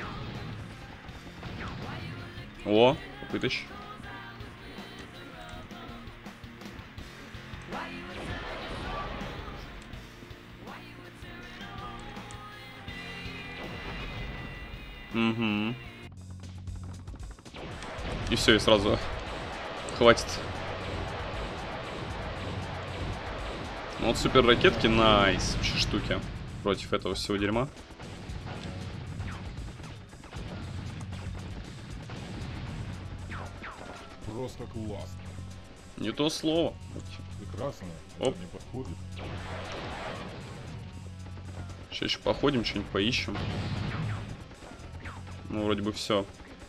О, попыточь. Угу. И все, и сразу хватит. Ну, вот супер ракетки, найс, вообще штуки против этого всего дерьма. Просто классно. Не то слово. Прекрасно. Оп. Это не подходит. Сейчас еще походим, что-нибудь поищем. Ну, вроде бы все.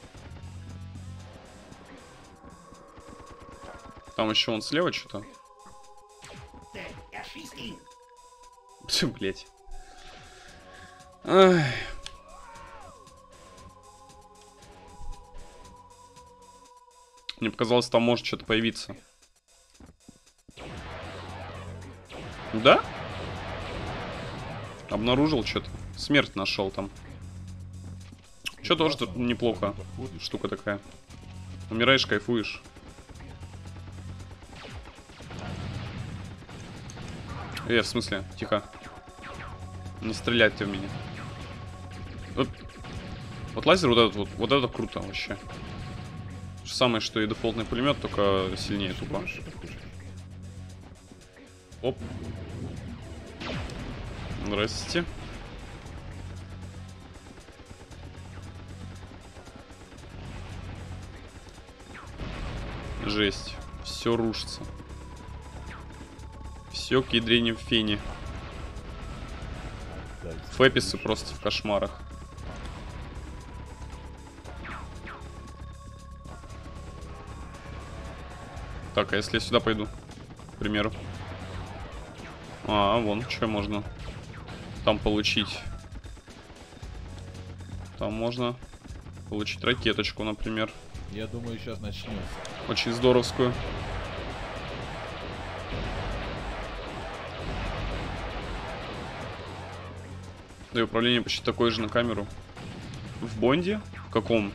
Там еще вон слева что-то. Блять. Ай. Мне показалось, там может что-то появиться. Да? Обнаружил что-то. Смерть нашел там. Что тоже тут неплохо. Штука такая. Умираешь, кайфуешь. Э, в смысле? Тихо. Не стрелять ты в меня. Вот, вот лазер вот этот вот. Вот это круто вообще. То же самое, что и дефолтный пулемет, только сильнее тупо. Оп. Здрасте. Жесть. Все рушится. Все к ядрене в фене. Фэписы просто в кошмарах. Так, а если я сюда пойду? К примеру. А, вон, что можно там получить. Там можно получить ракеточку, например. Я думаю, сейчас начнется. Очень здоровскую. Да и управление почти такое же на камеру. В Бонде? В каком?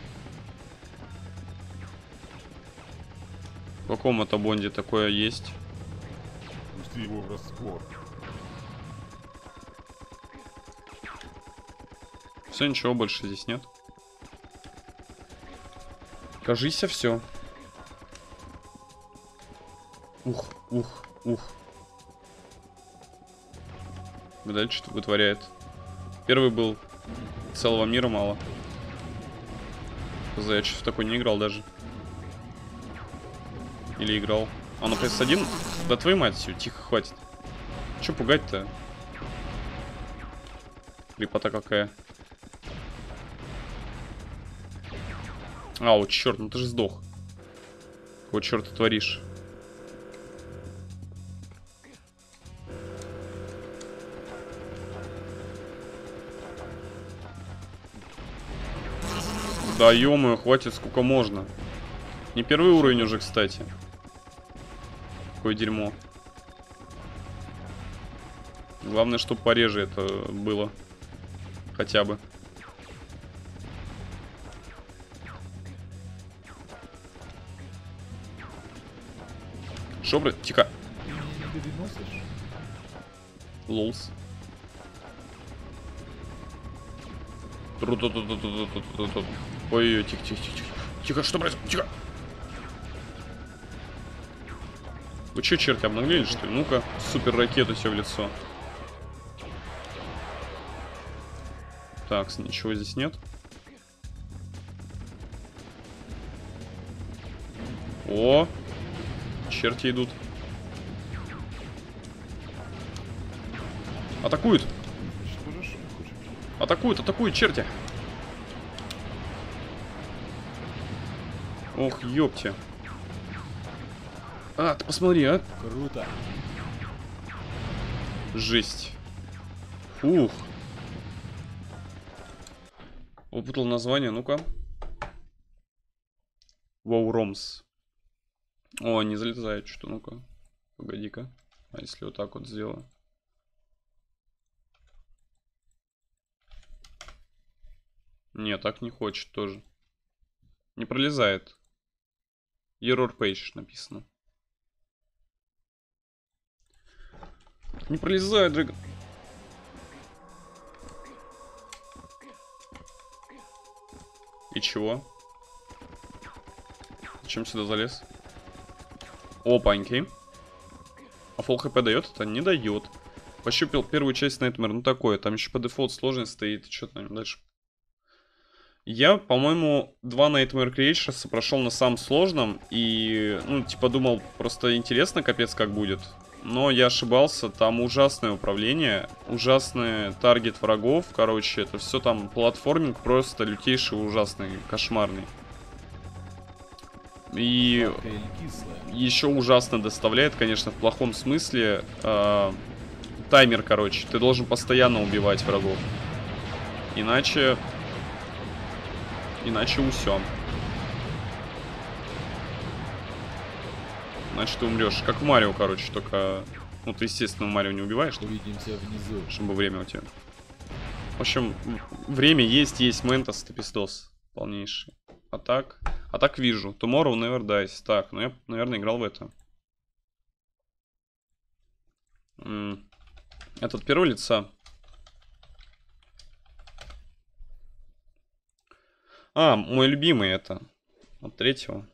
В каком это Бонде такое есть? Пусти его в раствор. Все, ничего больше здесь нет. Кажись, все. Ух, ух, ух. Видать, что вытворяет. Первый был, целого мира мало. Я что-то в такой не играл даже. Или играл. А на пи эс один? Да твою мать, все, тихо, хватит. Че пугать-то? Крепота какая. А, вот черт, ну ты же сдох. Какого черта творишь? Да ё-моё, хватит, сколько можно. Не первый уровень уже, кстати. Какое дерьмо. Главное, чтобы пореже это было. Хотя бы. Шобры, тихо. Лолс. Ой-ой-ой, тихо, тихо, тихо. Тихо, что происходит? Тихо. Вы че, черти, обнаглели, что ли? Ну-ка, супер ракету себе в лицо. Так, ничего здесь нет. О! Черти идут. Атакуют! Атакуют, атакуют, черти! Ох, ёпте. А, ты посмотри, а. Круто. Жесть. Фух. Упутал название, ну-ка. Воу Ромс. О, не залезает что-то, ну-ка. Погоди-ка. А если вот так вот сделаю? Не, так не хочет тоже. Не пролезает. Error page написано. Не пролезает, Дрэгон. И чего? Зачем сюда залез? Опаньки. А фолл хп дает это? Не дает. Пощупил первую часть Nightmare. Ну такое. Там еще по дефолту сложность стоит. Что там дальше? Я, по-моему, два Nightmare Creatures прошел на самом сложном. И, ну, типа, думал, просто интересно, капец, как будет. Но я ошибался. Там ужасное управление. Ужасный таргет врагов. Короче, это все там платформинг просто лютейший, ужасный, кошмарный. И еще ужасно доставляет, конечно, в плохом смысле. Э, таймер, короче. Ты должен постоянно убивать врагов. Иначе... Иначе усё. Иначе ты умрешь. Как в Марио, короче, только... Ну, ты, естественно, в Марио не убиваешь. Увидимся внизу. Чтобы время у тебя. В общем, время есть, есть Ментос, ты пиздос. Полнейший. А так... А так вижу. Tomorrow Never Dies. Так, ну я, наверное, играл в это. М-м. Этот первого лица. А, мой любимый это. От третьего.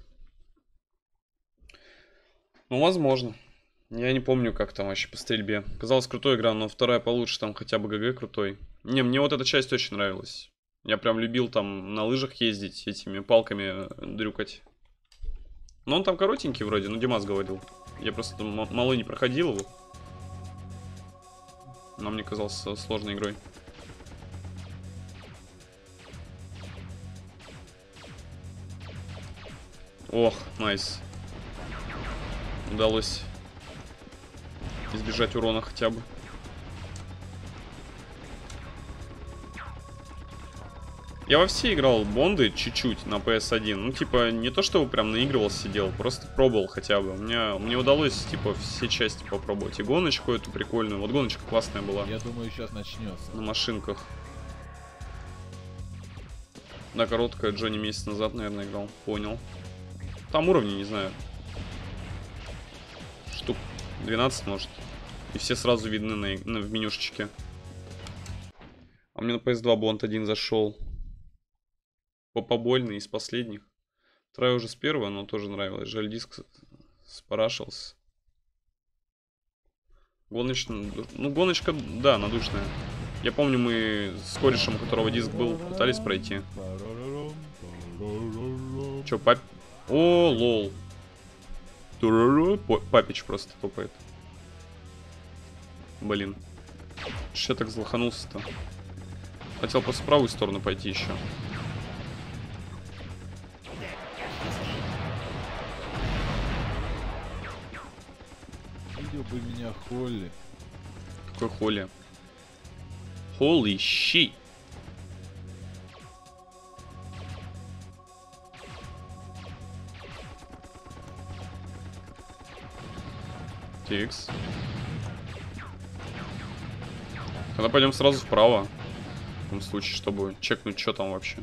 Ну, возможно. Я не помню, как там вообще по стрельбе. Казалось, крутой игра, но вторая получше, там хотя бы ГГ крутой. Не, мне вот эта часть очень нравилась. Я прям любил там на лыжах ездить, этими палками дрюкать. Но он там коротенький вроде, ну Димас говорил. Я просто мало не проходил его. Но мне казался сложной игрой. Ох, найс. удалось избежать урона хотя бы. Я во все играл Бонды чуть-чуть на пи эс один. Ну, типа, не то чтобы прям наигрывал, сидел, просто пробовал хотя бы. У меня, мне удалось, типа, все части попробовать. И гоночку эту прикольную. Вот гоночка классная была. Я думаю, сейчас начнется. На машинках. Да, короткая, Джонни месяц назад, наверное, играл. Понял. Там уровни, не знаю. Штук двенадцать, может. И все сразу видны на, на, в менюшечке. А мне на пи эс два Бонд один зашел. Побольный из последних. Вторая уже с первого, но тоже нравилось. Жаль, диск спарашился. Гоночная. Ну, гоночка, да, надушная. Я помню, мы с корешем, у которого диск был, пытались пройти. Че, пап... О, лол. Папич просто топает. Блин. Че я так злоханулся-то? Хотел просто в правую сторону пойти еще. Видел бы меня Холли. Какой Холли? Holy shit. Тикс. Тогда пойдем сразу вправо. В таком случае, чтобы чекнуть, что там вообще.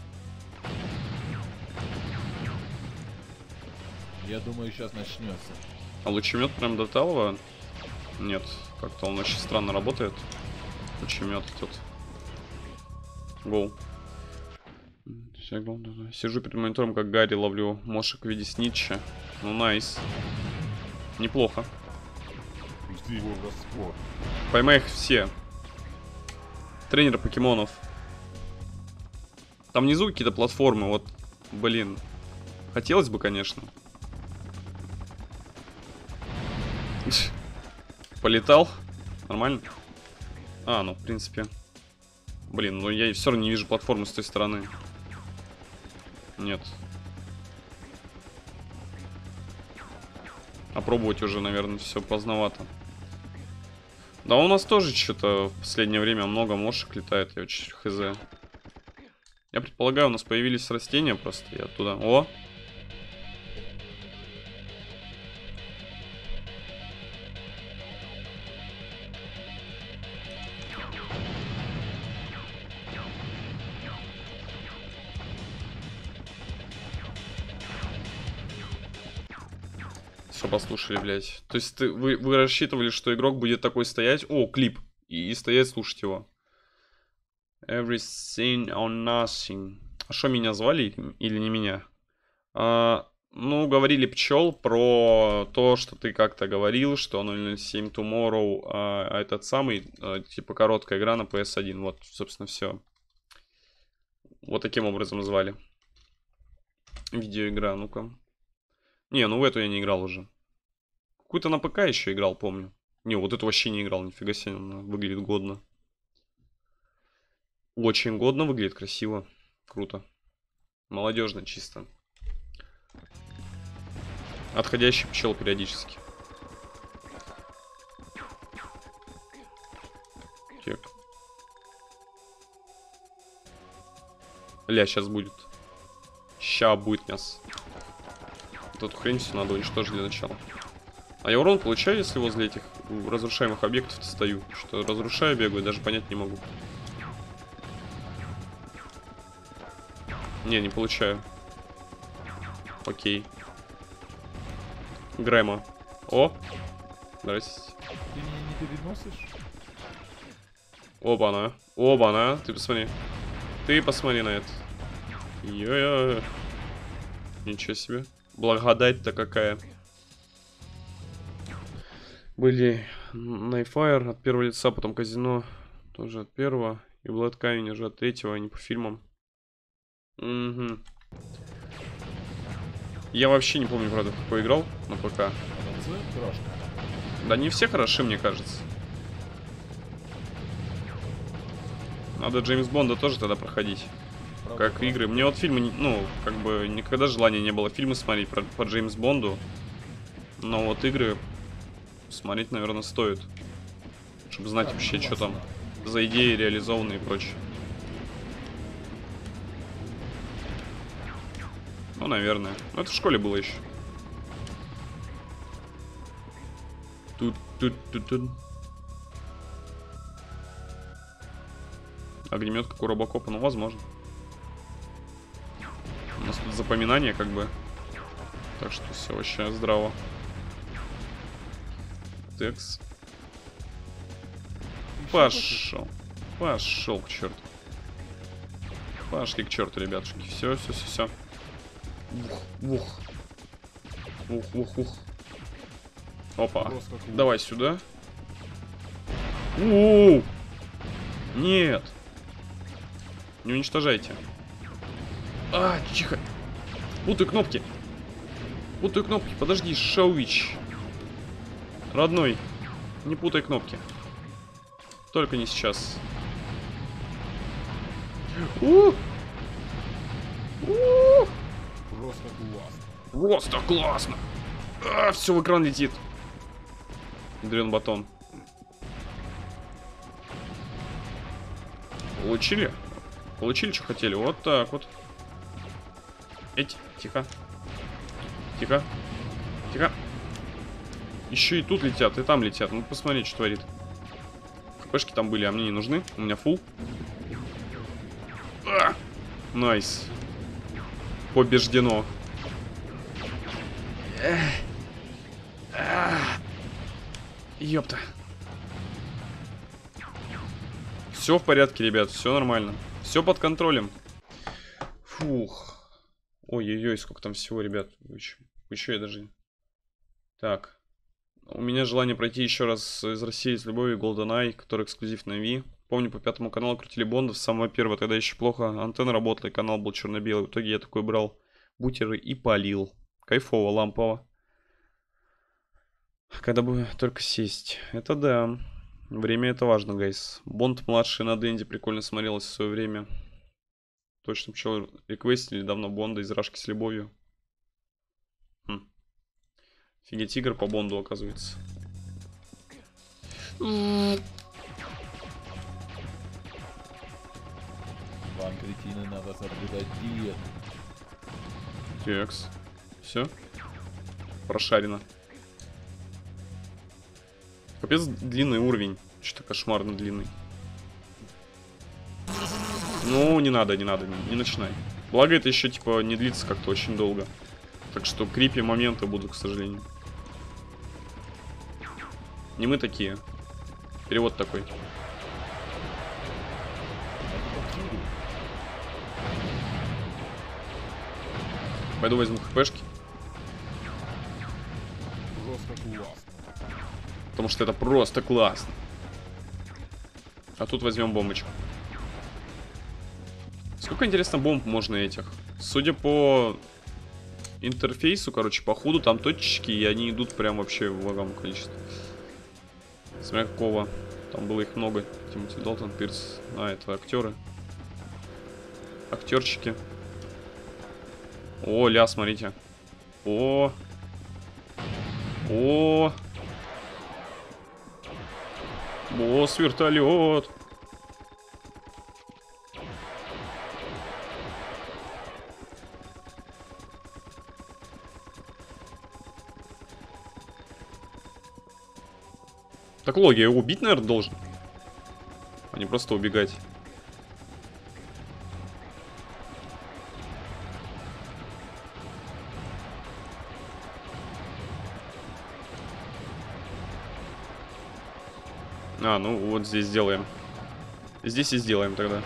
Я думаю, сейчас начнется. А лучемет прям до талого? Нет, как-то он очень странно работает. Лучемет тут. Гоу. Сижу перед монитором, как Гарри, ловлю мошек в виде снитча. Ну, найс. Неплохо. Пусти его в расплод. Поймай их все. Тренеры покемонов. Там внизу какие-то платформы, вот, блин. Хотелось бы, конечно. Полетал. Нормально? А, ну, в принципе. Блин, ну я все равно не вижу платформы с той стороны. Нет. А пробовать уже, наверное, все поздновато. Да, у нас тоже что-то в последнее время много мошек летает, я очень хз. Я предполагаю, у нас появились растения просто, я оттуда... О! Все послушали, блядь. То есть ты, вы, вы рассчитывали, что игрок будет такой стоять... О, клип. И, и стоять слушать его. Everything or nothing. А что, меня звали или, или не меня? А, ну, говорили пчел про то, что ты как-то говорил, что ноль ноль семь Tomorrow, а, этот самый, а, типа, короткая игра на пи эс один. Вот, собственно, все. Вот таким образом звали. Видеоигра, ну-ка. Не, ну в эту я не играл уже. Какую-то на ПК еще играл, помню. Не, вот эту вообще не играл, нифига себе, она выглядит годно. Очень годно выглядит, красиво. Круто. Молодежно чисто. Отходящий пчел периодически. Так. Ля, сейчас будет. Ща будет мясо. Вот эту хрень все надо уничтожить для начала. А я урон получаю, если возле этих разрушаемых объектов стою. Что разрушаю, бегаю, даже понять не могу. Не, не получаю. Окей. Грэма. О! Здрасте. Ты меня не переносишь? Оба-на. Оба-на. Ты посмотри. Ты посмотри на это. Йо-йо. Ничего себе. Благодать-то какая. Были Nightfire от первого лица, потом Казино тоже от первого. И Blood Камень уже от третьего, а не по фильмам. Угу. Я вообще не помню, правда, в какой играл на ПК. Да не все хороши, мне кажется. Надо Джеймс Бонда тоже тогда проходить. Правда, как правда. Игры. Мне вот фильмы, ну, как бы никогда желания не было фильмы смотреть про, по Джеймс Бонду. Но вот игры смотреть, наверное, стоит. Чтобы знать вообще, что там за идеи реализованы и прочее. Ну, наверное. Но это в школе было еще. Тут, тут, тут, тут. Огнемет, как у Робокопа, ну, возможно. У нас тут запоминание, как бы. Так что все вообще здраво. Текс. Пошел. Пошел к черту. Пошли к черту, ребятушки. Все, все, все, все. Ух, ух. Ух, ух, ух. Опа. Давай сюда. У-у-у. Нет. Не уничтожайте. А, тихо. Путаю кнопки. Путаю кнопки. Подожди, Шауич. Родной, не путай кнопки. Только не сейчас. У-у-у. У-у-у. Просто классно. Просто классно. А, все в экран летит. Дрен батон. Получили? Получили, что хотели. Вот так вот. Эть, тихо. Тихо. Тихо. Еще и тут летят, и там летят. Ну, посмотри, что творит. ХПшки там были, а мне не нужны. У меня фул. А! Найс. Побеждено. Эх. Ёпта. Все в порядке, ребят, все нормально. Все под контролем. Фух. Ой-ой-ой, сколько там всего, ребят. Вы еще, вы еще я даже... Так. У меня желание пройти еще раз из России с любовью GoldenEye, который эксклюзив на Ви. Помню, по пятому каналу крутили Бондов с самого первого. Тогда еще плохо антенна работала, и канал был черно-белый. В итоге я такой брал бутеры и палил. Кайфово, лампово. Когда бы только сесть. Это да. Время это важно, гайс. Бонд младший на Денде прикольно смотрелось в свое время. Точно пчел реквестили давно Бонда из Рашки с любовью. Хм. Офигеть, игр по Бонду, оказывается. Вам, кретины, надо соблюдать диету. Текс. Все. Прошарено. Капец, длинный уровень. Что-то кошмарно длинный. Ну, не надо, не надо, не, не начинай. Благо, это еще, типа, не длится как-то очень долго. Так что крипи моменты будут, к сожалению. Не мы такие. Перевод такой. Пойду возьму хпшки. Просто классно. Потому что это просто классно. А тут возьмем бомбочку. Сколько, интересно, бомб можно этих? Судя по интерфейсу, короче, по ходу там точечки, и они идут прям вообще в огромном количестве. Смотря какого. Там было их много. Тимоти Долтон, Пирс. А, это актеры. Актерчики. О, ля, смотрите. О. О. Босс, вертолет. Так, логи, я его убить, наверное, должен. А не просто убегать. А, ну вот здесь сделаем. Здесь и сделаем тогда.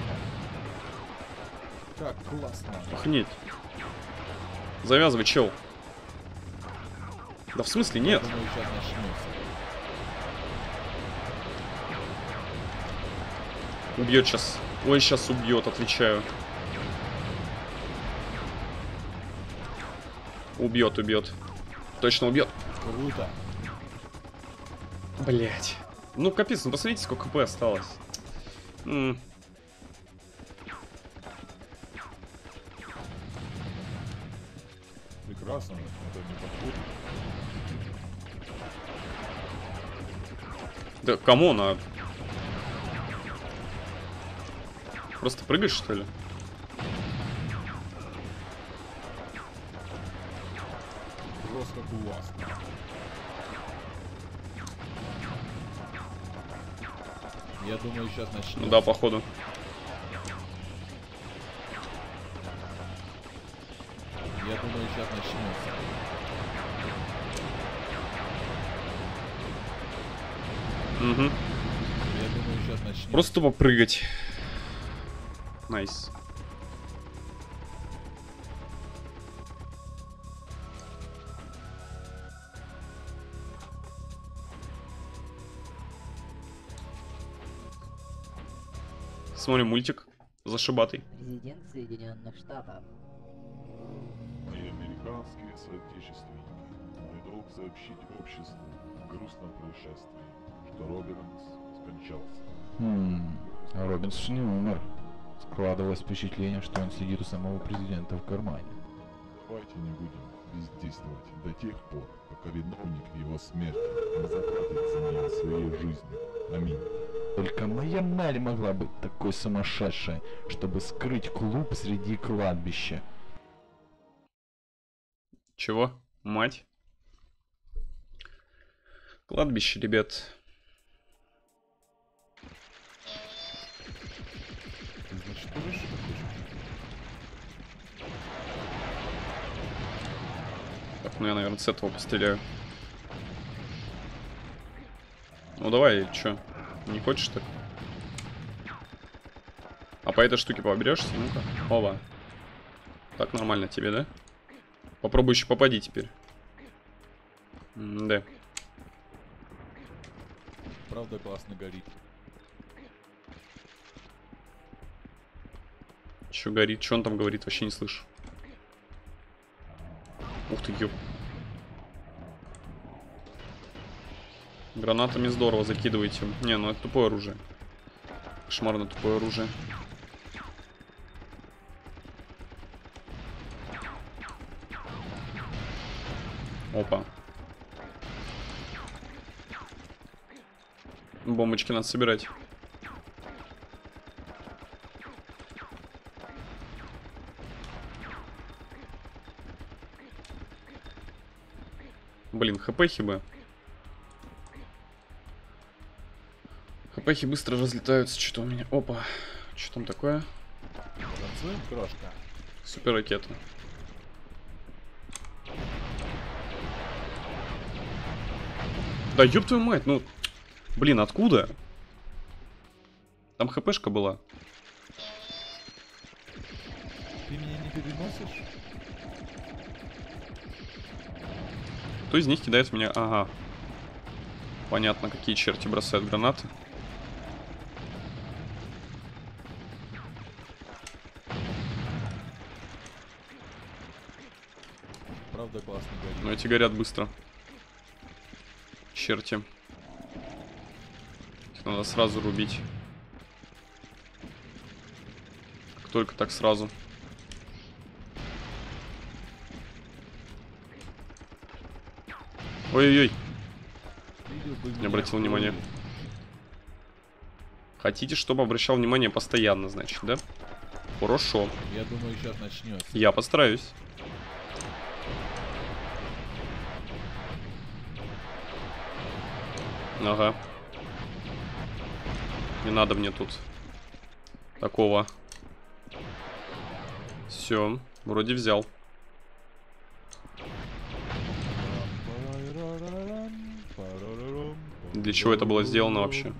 Как классно. Охренеть. Завязывай, чел. Да в смысле нет? Думаю, сейчас начнется. Убьет сейчас. Ой, сейчас убьет, отвечаю. Убьет, убьет. Точно убьет. Круто. Блять. Ну, капец, ну посмотрите, сколько хп осталось. М -м. Прекрасно. Это не подходит. Да кому надо? Просто прыгаешь, что ли? Просто классно. Я думаю, сейчас начнем. Ну да, походу. Я думаю, сейчас начнется. Угу. Я думаю, сейчас начнется. Просто тупо прыгать. Найс. Смотрим мультик. Зашибатый. Президент Соединенных Штатов. Мои американские соотечественники, мой долг сообщить обществу о грустном происшествии, что Робинс скончался. Хм, а Робинс не умер. Складывалось впечатление, что он сидит у самого президента в кармане. Давайте не будем бездействовать до тех пор, пока виновник в его смерти не заплатит за нее своей жизнью. Аминь. Только моя Нелли могла быть такой сумасшедшей, чтобы скрыть клуб среди кладбища. Чего? Мать? Кладбище, ребят. Значит, ты же Так, ну я, наверное, с этого постреляю. Ну давай, чё? Не хочешь так? А по этой штуке поберешься? Ну-ка. Оба. Так, нормально тебе, да? Попробуй еще попади теперь. М да. правда классно горит. Че горит? Че он там говорит? Вообще не слышу. Ух ты, ёп. Гранатами здорово закидываете. Не, ну это тупое оружие. Кошмарно тупое оружие. Опа. Бомбочки надо собирать. Блин, хпхи бы. Хпхи быстро разлетаются. Что-то у меня... Опа. Что там такое? Танцуем, крошка? Супер ракета. Да ёб твою мать, ну... Блин, откуда? Там хпшка была. Ты меня не переносишь? Кто из них кидает в меня? Ага. Понятно, какие черти бросают гранаты. Правда классно горит. Но эти горят быстро. Черти. Их надо сразу рубить. Как только так сразу. Ой-ой-ой. Не обратил внимания. Хотите, чтобы обращал внимание постоянно, значит, да? Хорошо. Я думаю, сейчас начнется. Я постараюсь. Ага. Не надо мне тут такого. Все, вроде взял. Для чего это было сделано вообще?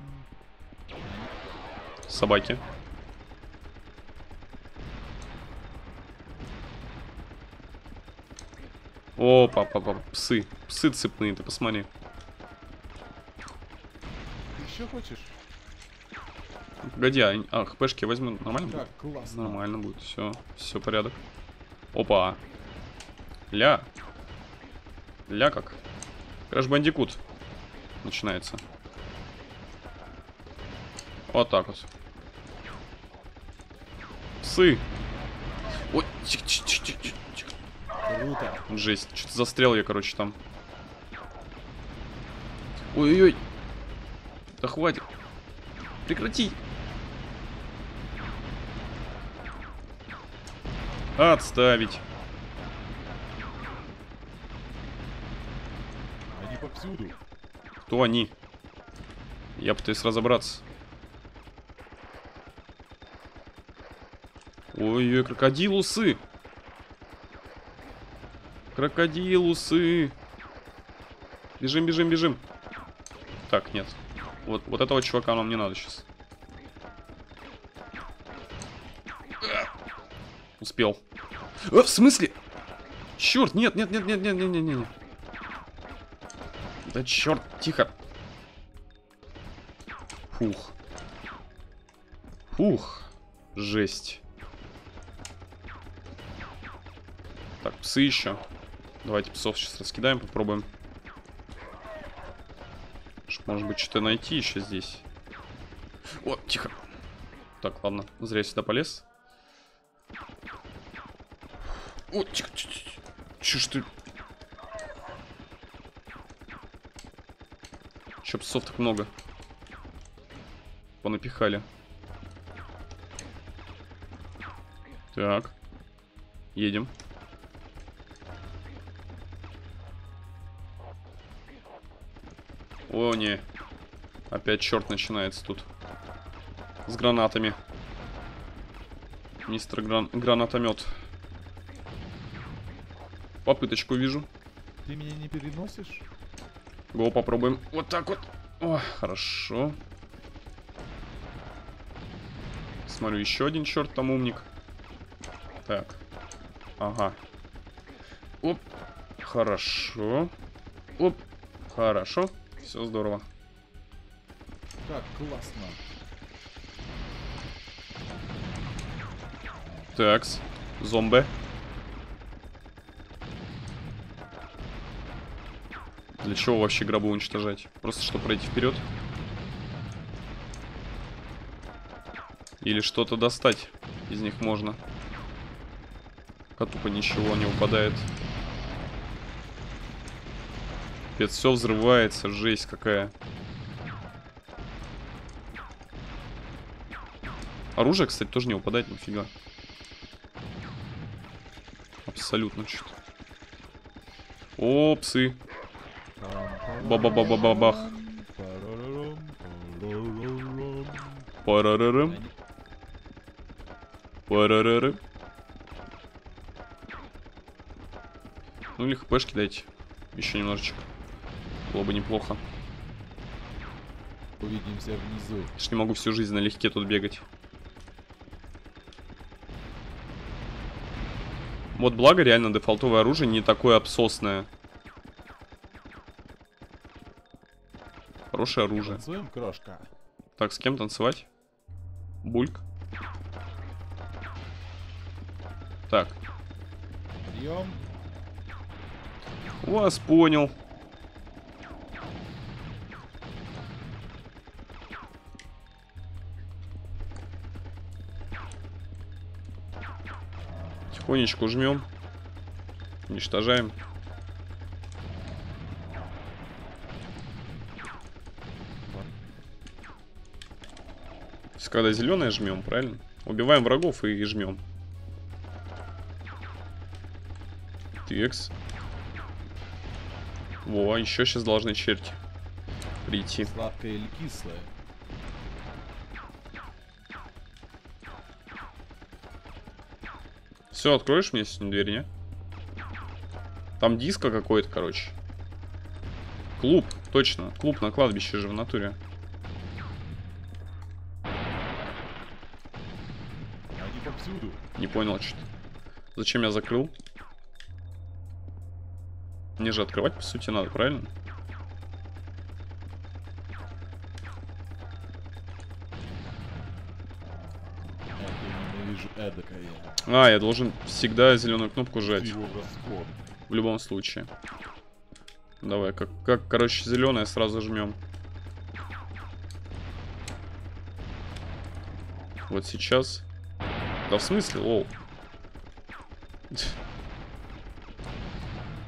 Собаки. О, папа, псы. Псы цепные, ты посмотри. Ты еще хочешь? Погоди, а, а хпшки возьму. Нормально будет? Так, классно. Нормально будет. Все, все порядок. Опа. Ля. Ля как? Crash Bandicoot начинается. Вот так вот. Псы. Ой, тихо, тихо, тихо, тихо, тихо. Круто. Жесть. Что-то застрял я, короче, там. Ой-ой-ой. Да хватит. Прекрати. Отставить. Они повсюду. Кто они? Я пытаюсь разобраться. Ой-ой, крокодилусы. Крокодилусы. Бежим, бежим, бежим. Так, нет. Вот, вот этого чувака нам не надо сейчас. Успел. А, в смысле? Черт, нет, нет, нет, нет, нет, нет, нет, нет. Да черт, тихо. Фух. Фух. Жесть. Так, псы еще. Давайте псов сейчас раскидаем, попробуем. Может быть, что-то найти еще здесь. О, тихо. Так, ладно, зря я сюда полез. О, тихо, тихо, тихо. Че ж ты? Че псов так много? Понапихали. Так. Едем. О, не. Опять черт начинается тут. С гранатами. Мистер гран... гранатомет. Попыточку вижу. Ты меня не переносишь? Го, попробуем. Вот так вот. О, хорошо. Смотрю, еще один черт там умник. Так. Ага. Оп. Хорошо. Оп. Хорошо. Все здорово. Как классно. Такс. Зомби. Для чего вообще гробы уничтожать? Просто чтобы пройти вперед? Или что-то достать из них можно? А тупо ничего не упадает. Пец, все взрывается, жесть какая. Оружие, кстати, тоже не упадает, нифига. Абсолютно что-то. О, псы. Ба-ба-ба-ба-ба-бах. Парарарам. Парарарам. Ну или хпшки дайте. Еще немножечко. Было бы неплохо. Увидимся внизу. Я ж не могу всю жизнь налегке тут бегать. Вот благо, реально, дефолтовое оружие не такое обсосное. Хорошее оружие. Танцуем, крошка? Так, с кем танцевать? Бульк. Так. Прием. Вас понял. Тихонечку жмем. Уничтожаем. То есть, когда зеленое жмем, правильно? Убиваем врагов и жмем. Текс. Во, еще сейчас должны черти прийти. Сладкое или кислое? Все, откроешь мне сегодня дверь, не? Там диско какой-то, короче. Клуб, точно. Клуб на кладбище же в натуре. Они повсюду. Не понял что-то. Зачем я закрыл? Мне же открывать, по сути, надо, правильно? Я ненавижу эдакое. А, я должен всегда зеленую кнопку жать. Его расход. В любом случае. Давай, как, как короче, зеленое сразу жмем. Вот сейчас. Да в смысле, лол?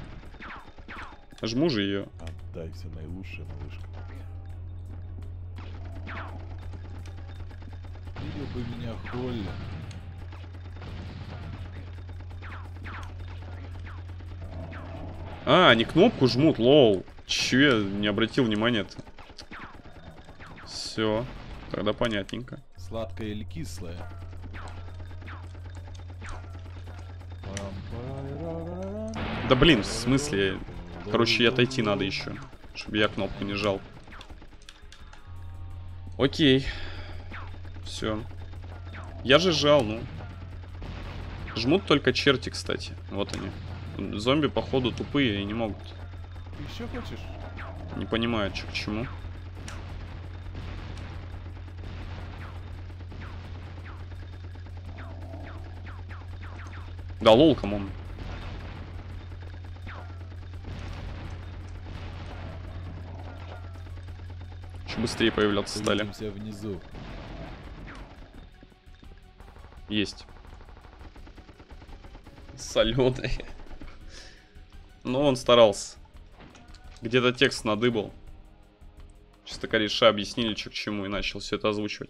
Жму же ее. Отдай все наилучшее, малышка. Видел бы меня Холли. А, они кнопку жмут, лол. Че, я не обратил внимания-то. Все, тогда понятненько. Сладкое или кислое? Да блин, в смысле? Короче, отойти надо еще, чтобы я кнопку не жал. Окей. Все. Я же жал, ну. Жмут только черти, кстати. Вот они. Зомби, походу, тупые и не могут. Ты еще хочешь? Не понимаю, что к чему. Да лол, камон. Еще быстрее появляться стали. Увидимся внизу. Есть. Соленый. Но он старался. Где-то текст надыбал. Чисто кореша объяснили, что к чему, и начал все это озвучивать.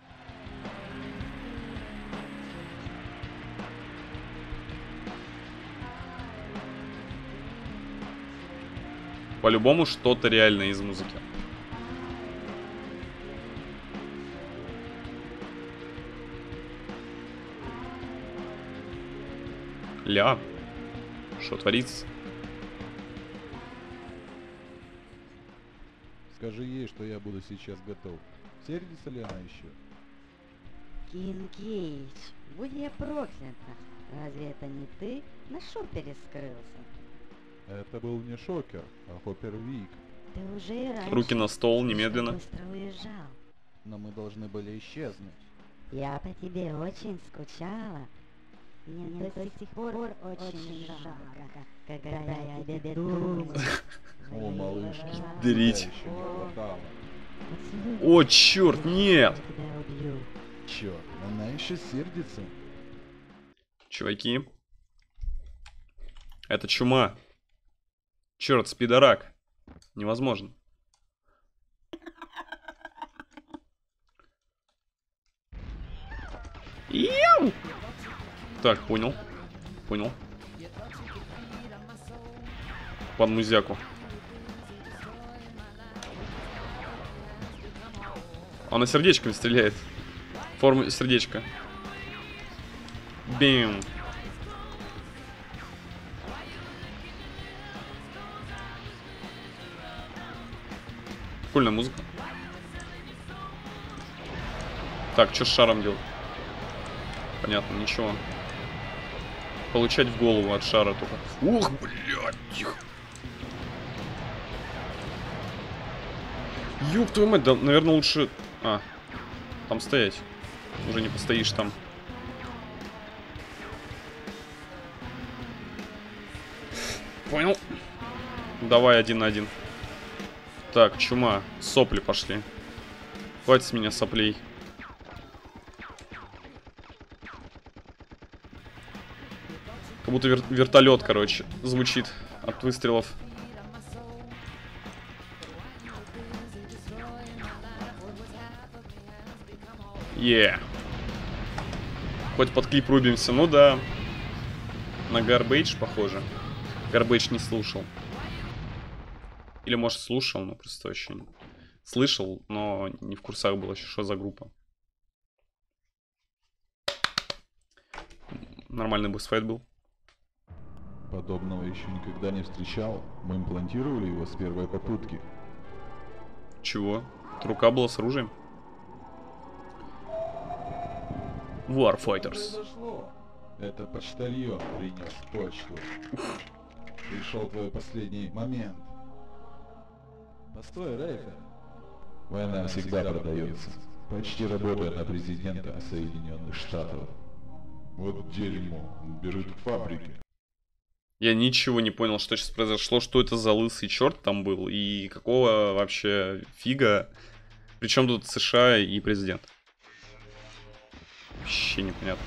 По-любому что-то реальное из музыки. Ля. Что творится? Скажи ей, что я буду сейчас готов. Сердится ли она еще? Кингейдж, будь я проклята. Разве это не ты на шопере скрылся? Это был не Шокер, а Хоппер Вик. Ты уже и раньше Руки на стол, слишком немедленно. быстро уезжал. Но мы должны были исчезнуть. Я по тебе очень скучала. Мне до сих пор очень жалко, когда я о тебе думаю. О, малыш, Дрить. еще не хватало. О, черт, нет! Я тебя убью. Черт, она еще сердится. Чуваки. Это чума. Черт, спидорак. Невозможно. Яу! Так, понял. Понял. Под музяку. Она сердечком стреляет. Форму сердечка. Бим. Прикольная музыка. Так, что с шаром делать? Понятно, ничего. Получать в голову от шара только. Ух, блядь, тихо. Ёб твою мать, да, наверное, лучше... А, там стоять. Уже не постоишь там. Понял. Давай один на один. Так, чума. Сопли пошли. Хватит с меня соплей. Как будто вер вертолет, короче, звучит от выстрелов. Е. Yeah. Хоть под клип рубимся, ну да. На Garbage похоже. Garbage не слушал. Или, может, слушал, но просто вообще не... Слышал, но не в курсах был еще, что за группа. Нормальный босс-файт был. Подобного еще никогда не встречал. Мы имплантировали его с первой попытки. Чего? Это рука была с оружием? Warfighters. Произошло. Это почтальон принес почту. Пришел твой последний момент. Постой, Рейфер. Война всегда продается. Почти работая на президента Соединенных Штатов. Вот дерьмо. Бежит к фабрике. Я ничего не понял, что сейчас произошло, что это за лысый черт там был, и какого вообще фига. Причем тут США и президент. Вообще непонятно.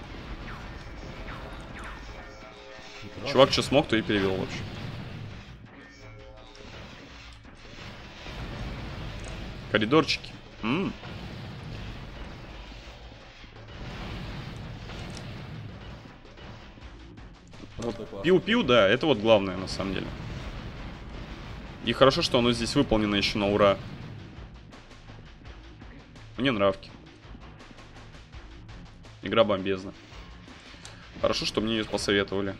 Чувак что смог, то и перевел вообще. Коридорчики. М. Правда, классно. Пиу-пиу, да, это вот главное на самом деле. И хорошо, что оно здесь выполнено еще на ура. Мне нравки. Игра бомбезна. Хорошо, что мне ее посоветовали.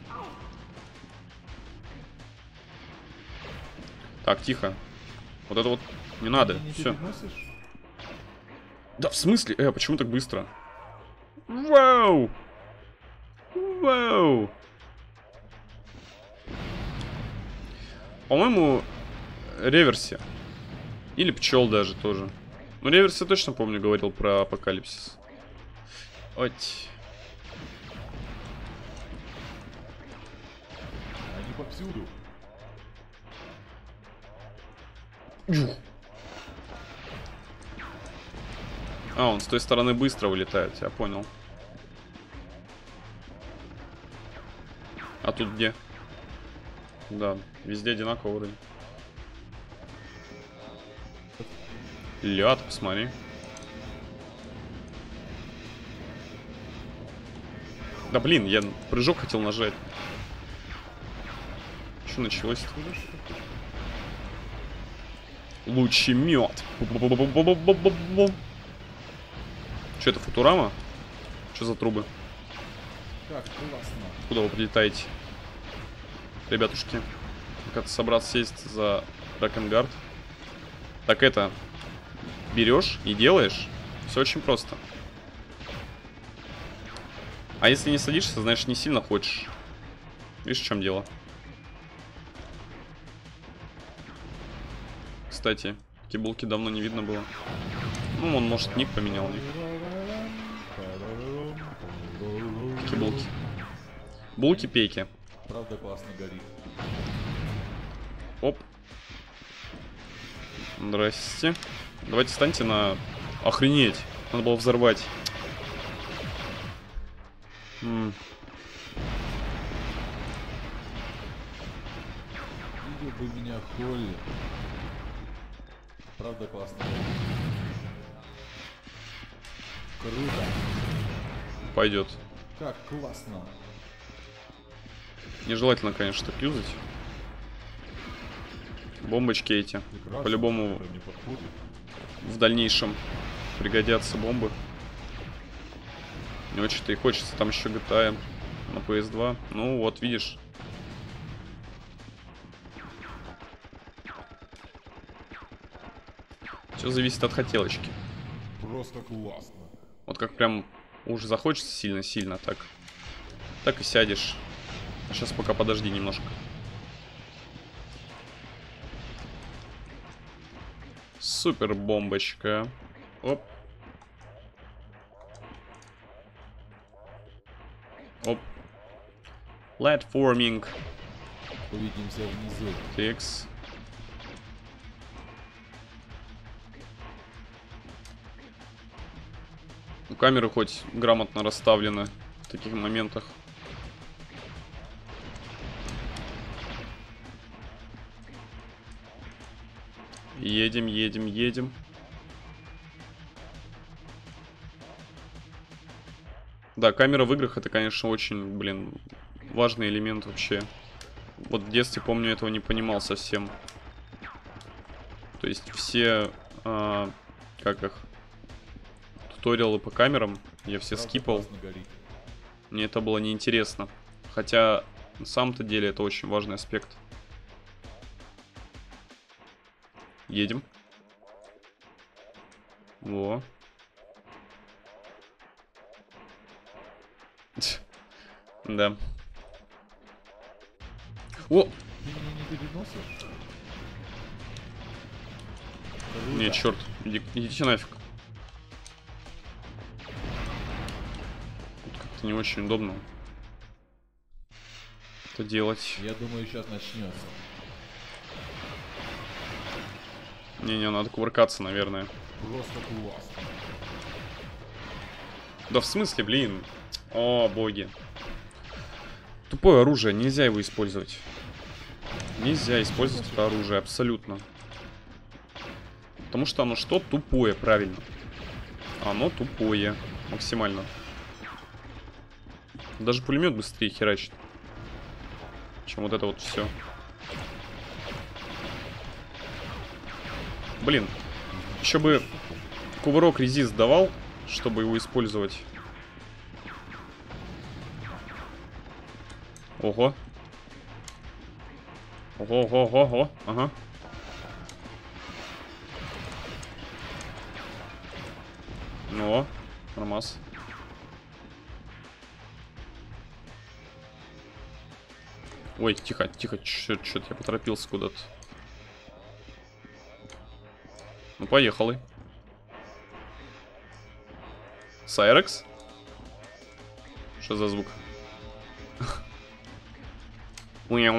Так, тихо. Вот это вот не надо. Ты не Все. переносишь? Да в смысле? Э, почему так быстро? Вау! Вау! По-моему, реверси. Или пчел даже тоже. Ну, реверси точно помню, говорил про апокалипсис. Ать. Они повсюду. А, он с той стороны быстро вылетает, я понял. А тут где? Да, везде одинаково вроде. Ляд, посмотри. Да блин, я прыжок хотел нажать. Что началось? Лучемет. Что это, Футурама? Что за трубы? Как классно. Куда вы прилетаете? Ребятушки. Как-то собраться сесть за Дракенгард. Так это... Берешь и делаешь. Все очень просто. А если не садишься, значит не сильно хочешь. Видишь, в чем дело? Кстати, кибулки давно не видно было. Ну, он, может, ник поменял. Ник. Кибулки. Булки-пейки. Правда, классно горит. Оп. Здрасте. Давайте встаньте на... Охренеть. Надо было взорвать. М. Видел бы меня Холли. Правда, классно горит. Круто. Пойдет. Как классно. Нежелательно, конечно, так юзать. Бомбочки эти. Прекрасно. По-любому Это мне подходит. в дальнейшем пригодятся бомбы. Не очень-то и хочется. Там еще джи ти эй на пи эс два. Ну вот, видишь. Все зависит от хотелочки. Просто классно. Вот как прям уже захочется сильно-сильно, так. Так и сядешь. Сейчас пока подожди немножко. Супер бомбочка. Оп. Оп. Платформинг. Увидимся внизу. Текс. У камеры хоть грамотно расставлены в таких моментах. Едем, едем, едем. Да, камера в играх это, конечно, очень, блин, важный элемент вообще. Вот в детстве, помню, этого не понимал совсем. То есть все, а, как их, туториалы по камерам я все Правда, скипал. классно горит. Мне это было неинтересно. Хотя, на самом-то деле, это очень важный аспект. Едем. Во. Да. О! Ты меня не переносишь? Не, Круто. черт. Иди, идите нафиг. Тут как-то не очень удобно это делать. Я думаю, сейчас начнется. Не-не, надо кувыркаться, наверное. Просто классно. Да в смысле, блин? О, боги. Тупое оружие, нельзя его использовать. Нельзя использовать это оружие, абсолютно. Потому что оно что? Тупое, правильно. Оно тупое. Максимально. Даже пулемет быстрее херачит, чем вот это вот все. Блин. Еще бы кувырок резист давал, чтобы его использовать. Ого. Ого, ого, ого, ого. Ага. Ну, нормас. Ой, тихо, тихо, что-то я поторопился куда-то. Ну, поехали. Сайрекс? Что за звук? О них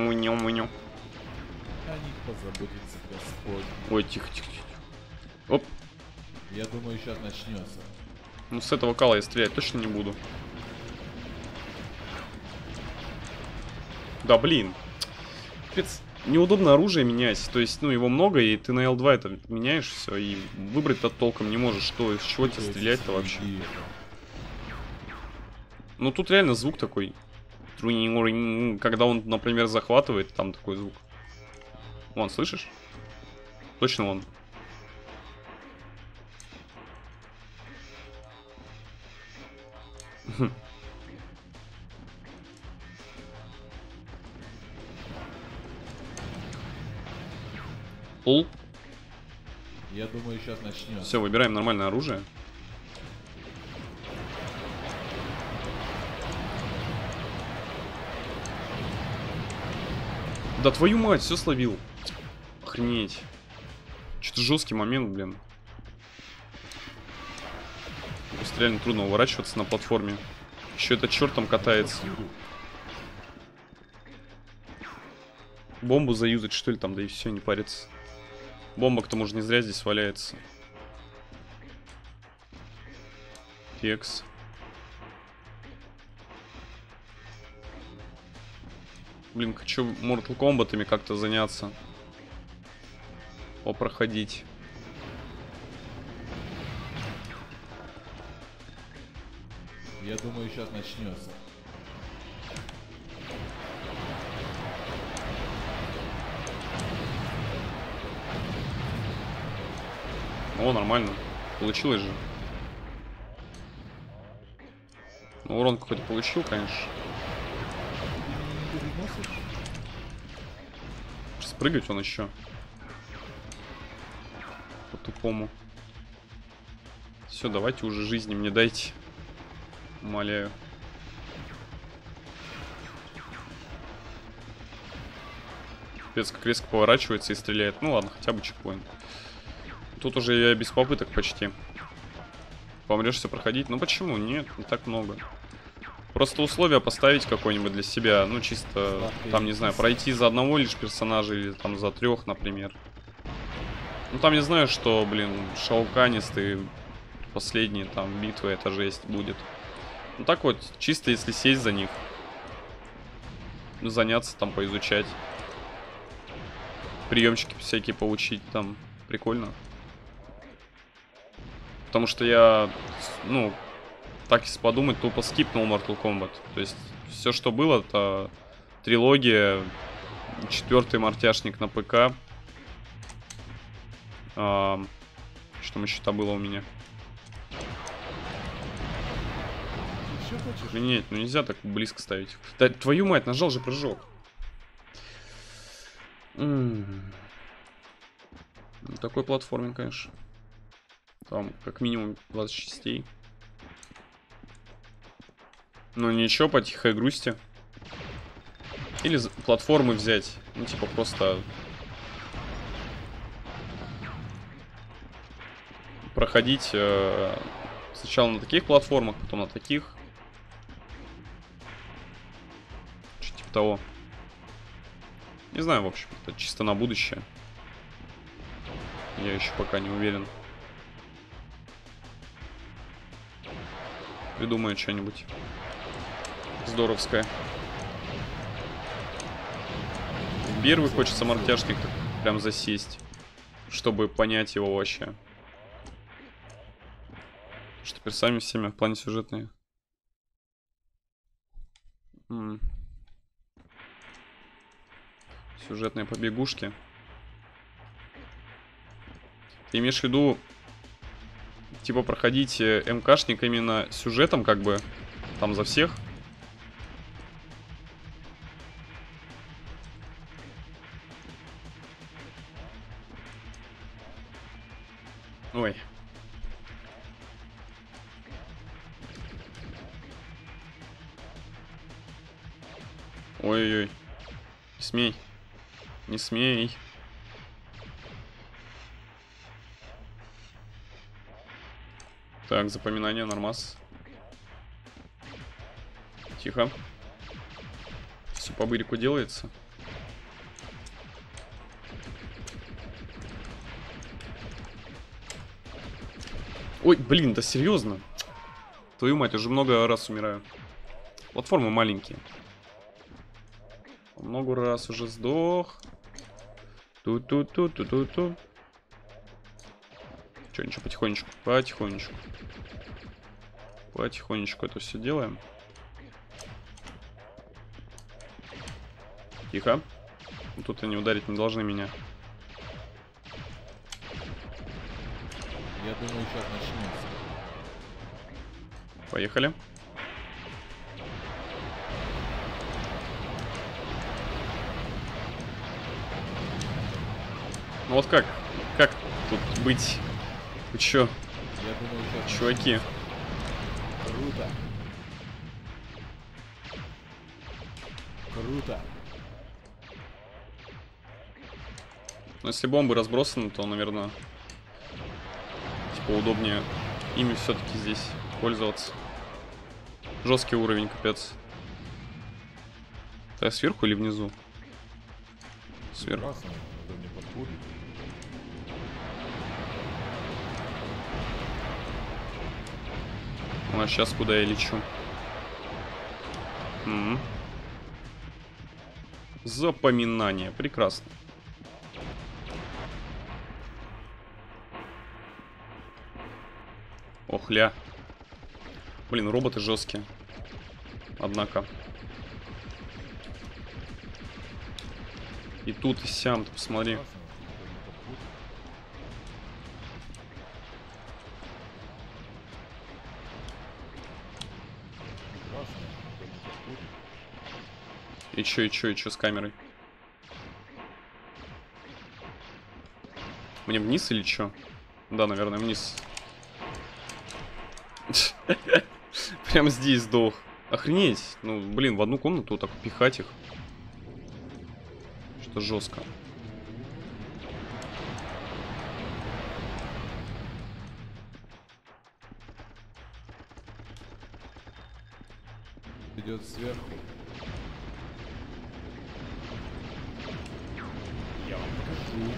позаботится Господь. Ой, тихо, тихо, тихо. Оп. Я думаю, сейчас начнется. Ну, с этого кала я стрелять точно не буду. Да, блин. Капец, неудобно оружие менять. То есть, ну, его много, и ты на эл два это меняешь все, и выбрать-то толком не можешь. Что, из чего тебе стрелять-то вообще? Ну, тут реально звук такой. Когда он, например, захватывает, там такой звук. Вон, слышишь? Точно вон. Пул. Я думаю, сейчас начнется. Все, выбираем нормальное оружие. Да твою мать, все словил. Охренеть. Что-то жесткий момент, блин. Просто реально трудно уворачиваться на платформе. Еще этот черт там катается. Бомбу заюзать, что ли, там, да и все, не париться. Бомба к тому же не зря здесь валяется. Текс. Блин, хочу Mortal Kombat'ами как-то заняться. Попроходить. Я думаю, сейчас начнется. О, нормально. Получилось же. Ну, урон какой-то получил, конечно. Спрыгать он еще. По-тупому. Все, давайте уже жизни мне дайте. Умоляю. Пец как резко поворачивается и стреляет. Ну ладно, хотя бы чекпоинт. Тут уже я без попыток почти. Помрешься проходить. Ну почему? Нет, не так много. Просто условия поставить какое-нибудь для себя. Ну чисто, там, не знаю, пройти за одного лишь персонажа или там за трех, например. Ну там не знаю, что, блин, шауканистые последние там битвы, это жесть будет. Ну так вот, чисто если сесть за них. Заняться там, поизучать. Приемчики всякие получить там. Прикольно. Потому что я, ну, так если подумать, тупо скипнул Mortal Kombat. То есть все, что было, это трилогия, четвертый мартяшник на ПК. А, что там еще-то было у меня? Охренеть, ну нельзя так близко ставить. Да твою мать, нажал же прыжок. М-м-м. Такой платформе, конечно. Там как минимум двадцать частей. Ну ничего, по тихой грусти. Или платформы взять. Ну типа просто проходить э, сначала на таких платформах, потом на таких. Что-то типа того. Не знаю, в общем, это чисто на будущее. Я еще пока не уверен. Придумаю что-нибудь здоровское. В первый хочется мартяшник прям засесть. чтобы понять его вообще. Что теперь сами всеми в плане сюжетные. М. Сюжетные побегушки. Ты имеешь в виду, типа, проходить МКшник именно сюжетом, как бы, там за всех? Ой. Ой-ой-ой. Не смей. Не смей. Так, запоминание, нормас. Тихо. Все по бырику делается. Ой, блин, да серьезно? Твою мать, уже много раз умираю. Платформы маленькие. Много раз уже сдох. Ту-ту-ту-ту-ту-ту. Че, ничего, потихонечку. Потихонечку. Потихонечку это все делаем. Тихо. Тут они ударить не должны меня. Я думаю, сейчас начнется. Поехали. Ну вот как? Как тут быть? Вы чё? Я думаю, сейчас Чуваки. Круто. Круто. Ну если бомбы разбросаны, то, наверное, типа удобнее ими все-таки здесь пользоваться. Жесткий уровень, капец. Так, сверху или внизу? Сверху. Прекрасно. Это мне подходит. Ну, а сейчас куда я лечу? М-м. Запоминание. Прекрасно. Охля. Блин, роботы жесткие. Однако. И тут, и сям, ты посмотри. Прекрасно. Это мне подходит. Прекрасно. Это мне подходит. И чё, и чё, и чё с камерой? Мне вниз или чё? Да, наверное, вниз. Прям здесь сдох. Охренеть. Ну, блин, в одну комнату вот так пихать их. Что жестко. Идет сверху. Я вам покажу.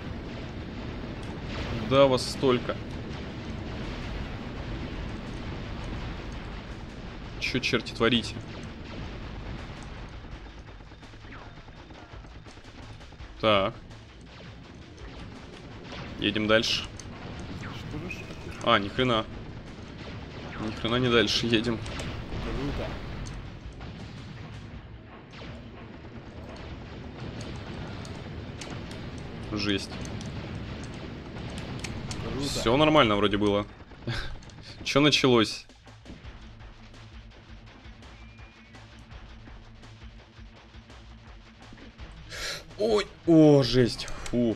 Да, вас столько. Чё, черти, творите? Так. Едем дальше. Что же ж такое? А, ни хрена. Ни хрена не дальше едем. Круто. Жесть. Круто. Все нормально вроде было. Чё началось? Ой, о, жесть. Фух.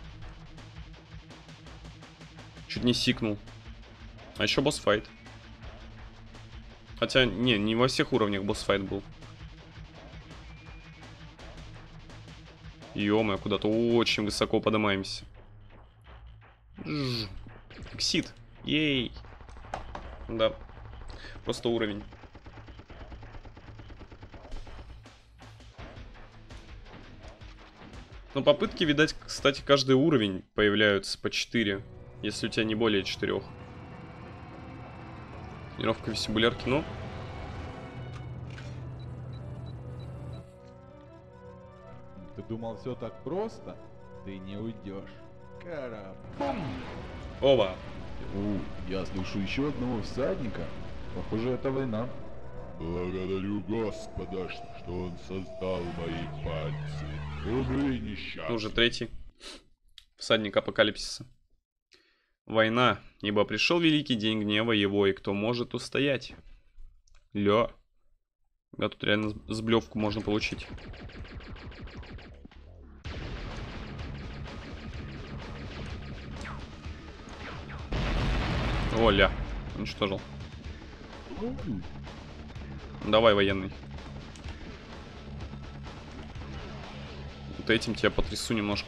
Чуть не сикнул. А еще босс-файт. Хотя, не, не во всех уровнях босс-файт был. Ё-моё, куда-то очень высоко поднимаемся. Эксид. Ей. Да. Просто уровень. Но попытки, видать, кстати, каждый уровень появляются по четыре. Если у тебя не более четырех. Тренировка вестибулярки, ну. Ты думал, все так просто? Ты не уйдешь. Карабум! Оба. У, я слышу еще одного всадника. Похоже, это война. Благодарю Господа, что он создал мои пальцы. Умри, несчастный. Уже третий. Всадник апокалипсиса. Война, ибо пришел великий день гнева его, и кто может устоять? Ля. Да, тут реально сблевку можно получить. Оля, уничтожил. Давай, военный. Вот этим тебя потрясу немножко.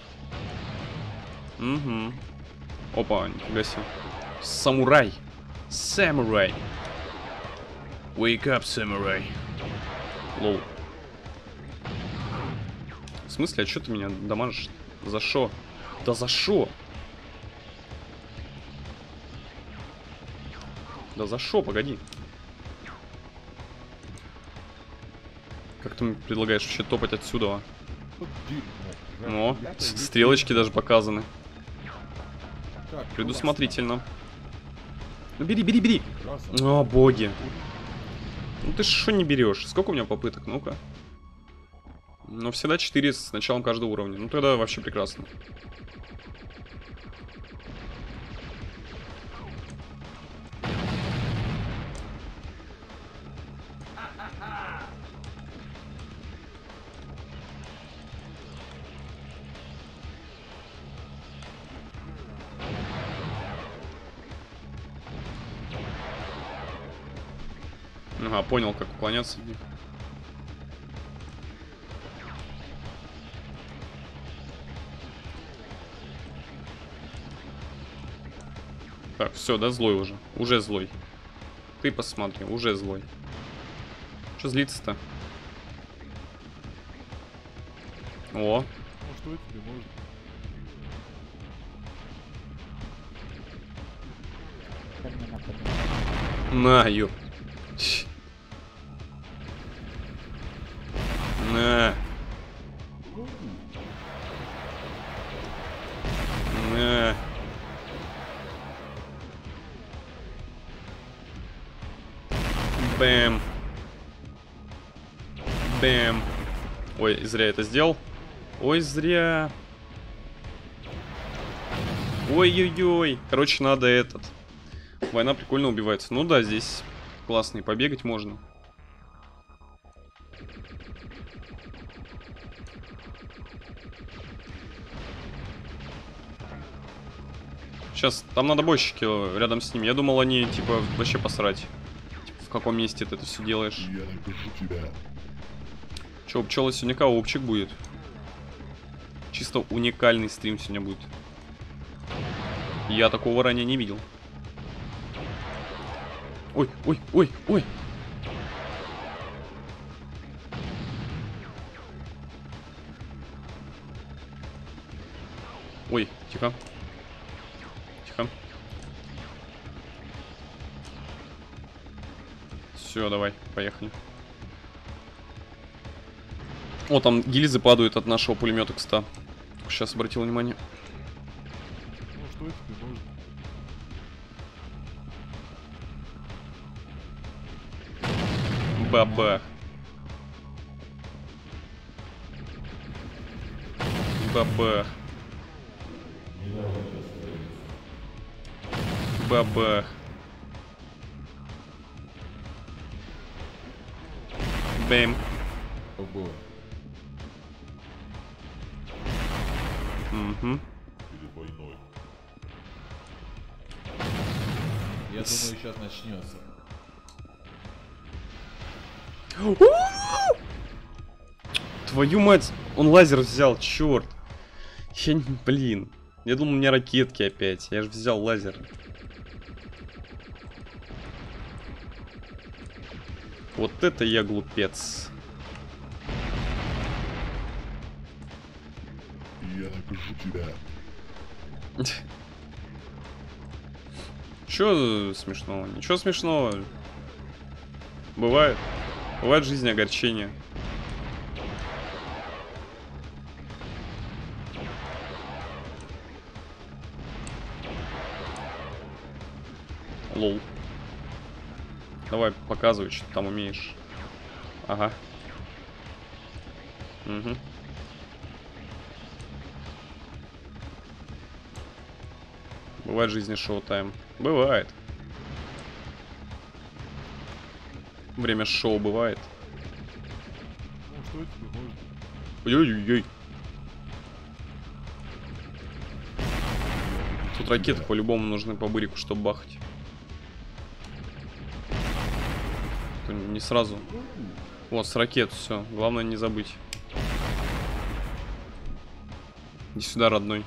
Угу. Опа, нифига себе. Самурай. Самурай. Wake up, самурай. Лоу. В смысле, а что ты меня дамажишь? За шо? Да за шо? Да за шо, погоди. Как ты мне предлагаешь вообще топать отсюда? О, стрелочки даже показаны. Предусмотрительно. Ну бери, бери, бери. О, боги. Ну ты что не берешь? Сколько у меня попыток? Ну-ка. Ну всегда четыре с началом каждого уровня. Ну тогда вообще прекрасно. Ага, понял, как уклоняться. Так, все, да, злой уже. Уже злой. Ты посмотри, уже злой. Че злиться-то? О. Ну что тебе может? На, ёп. На. На. Бэм. Бэм. Ой, зря это сделал. Ой, зря. Ой-ой-ой. Короче, надо этот. Война прикольно убивается. Ну да, здесь классно и побегать можно. Сейчас, там надо бойщики рядом с ними. Я думал, они, типа, вообще посрать. Типа, в каком месте ты это все делаешь. Я накажу тебя. Че, у пчелы сегодня коопчик будет. Чисто уникальный стрим сегодня будет. Я такого ранее не видел. Ой, ой, ой, ой. Ой, тихо. Тихо. Все, давай, поехали. О, там гильзы падают от нашего пулемета, кстати. Сейчас обратил внимание. Ну что тебе может? Бабах. Бабах. Бабах. Бэм. Ого. Угу. Перед войной. Я думаю, сейчас начнется. Твою мать, он лазер взял, черт. Я не, блин. Я думал, у меня ракетки опять. Я же взял лазер. Вот это я глупец. Я накажу тебя. Чё смешного? Ничего смешного. Бывает. Бывает в жизни огорчения. Лол. Давай, показывай, что ты там умеешь. Ага. Угу. Бывает в жизни шоу-тайм. Бывает. Время шоу бывает. Ну, что тебе может? Ой-ой-ой. Тут ракеты по-любому нужны по бырику, чтобы бахать. То не сразу. Вот, с ракет все. Главное не забыть. Иди сюда, родной.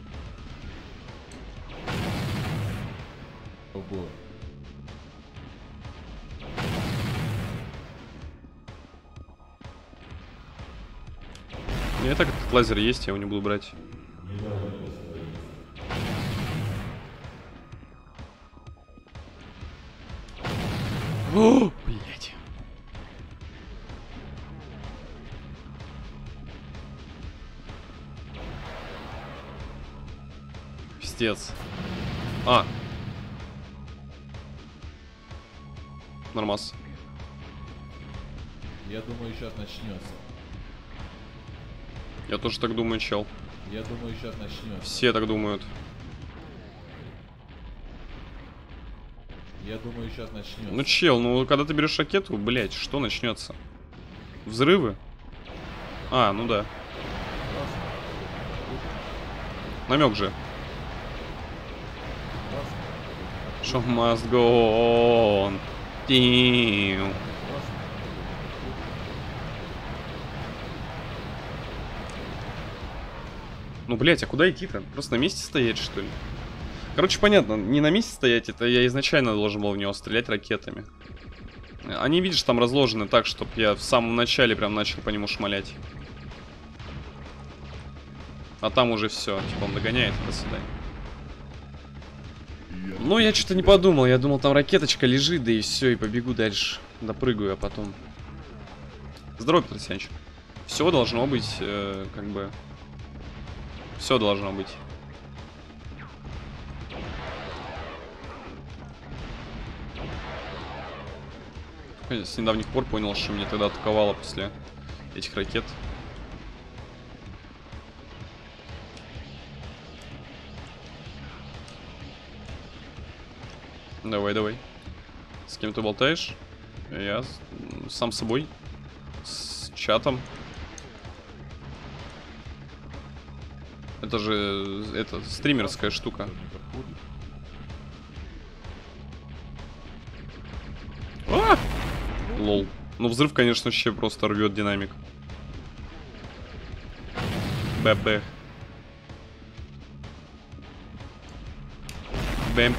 Ого. У меня и так этот лазер есть, я его не буду брать. О, блять. Пиздец. А. Нормас. Я думаю, сейчас начнется. Я тоже так думаю, чел. Я думаю, сейчас начнется. Все так думают. Я думаю, сейчас начнется. Ну, чел, ну когда ты берешь ракету, блять, что начнется? Взрывы? А, ну да. Намек же. Show must go on. Damn. Ну, блять, а куда идти-то? Просто на месте стоять, что ли? Короче, понятно, не на месте стоять, это я изначально должен был в него стрелять ракетами. Они, видишь, там разложены так, чтобы я в самом начале прям начал по нему шмалять. А там уже все, типа он догоняет, до свидания. Ну, я что-то не подумал, я думал, там ракеточка лежит, да и все, и побегу дальше. Допрыгаю, а потом... Здорово, Петр Алексеевич. Все должно быть, э, как бы... Все должно быть. С недавних пор понял, что меня тогда атаковало после этих ракет. Давай, давай. С кем ты болтаешь? Я с... сам с собой. С чатом. Это же... Это стримерская штука. А! Лол. Ну взрыв, конечно, вообще просто рвет динамик. Б-б. Бэм.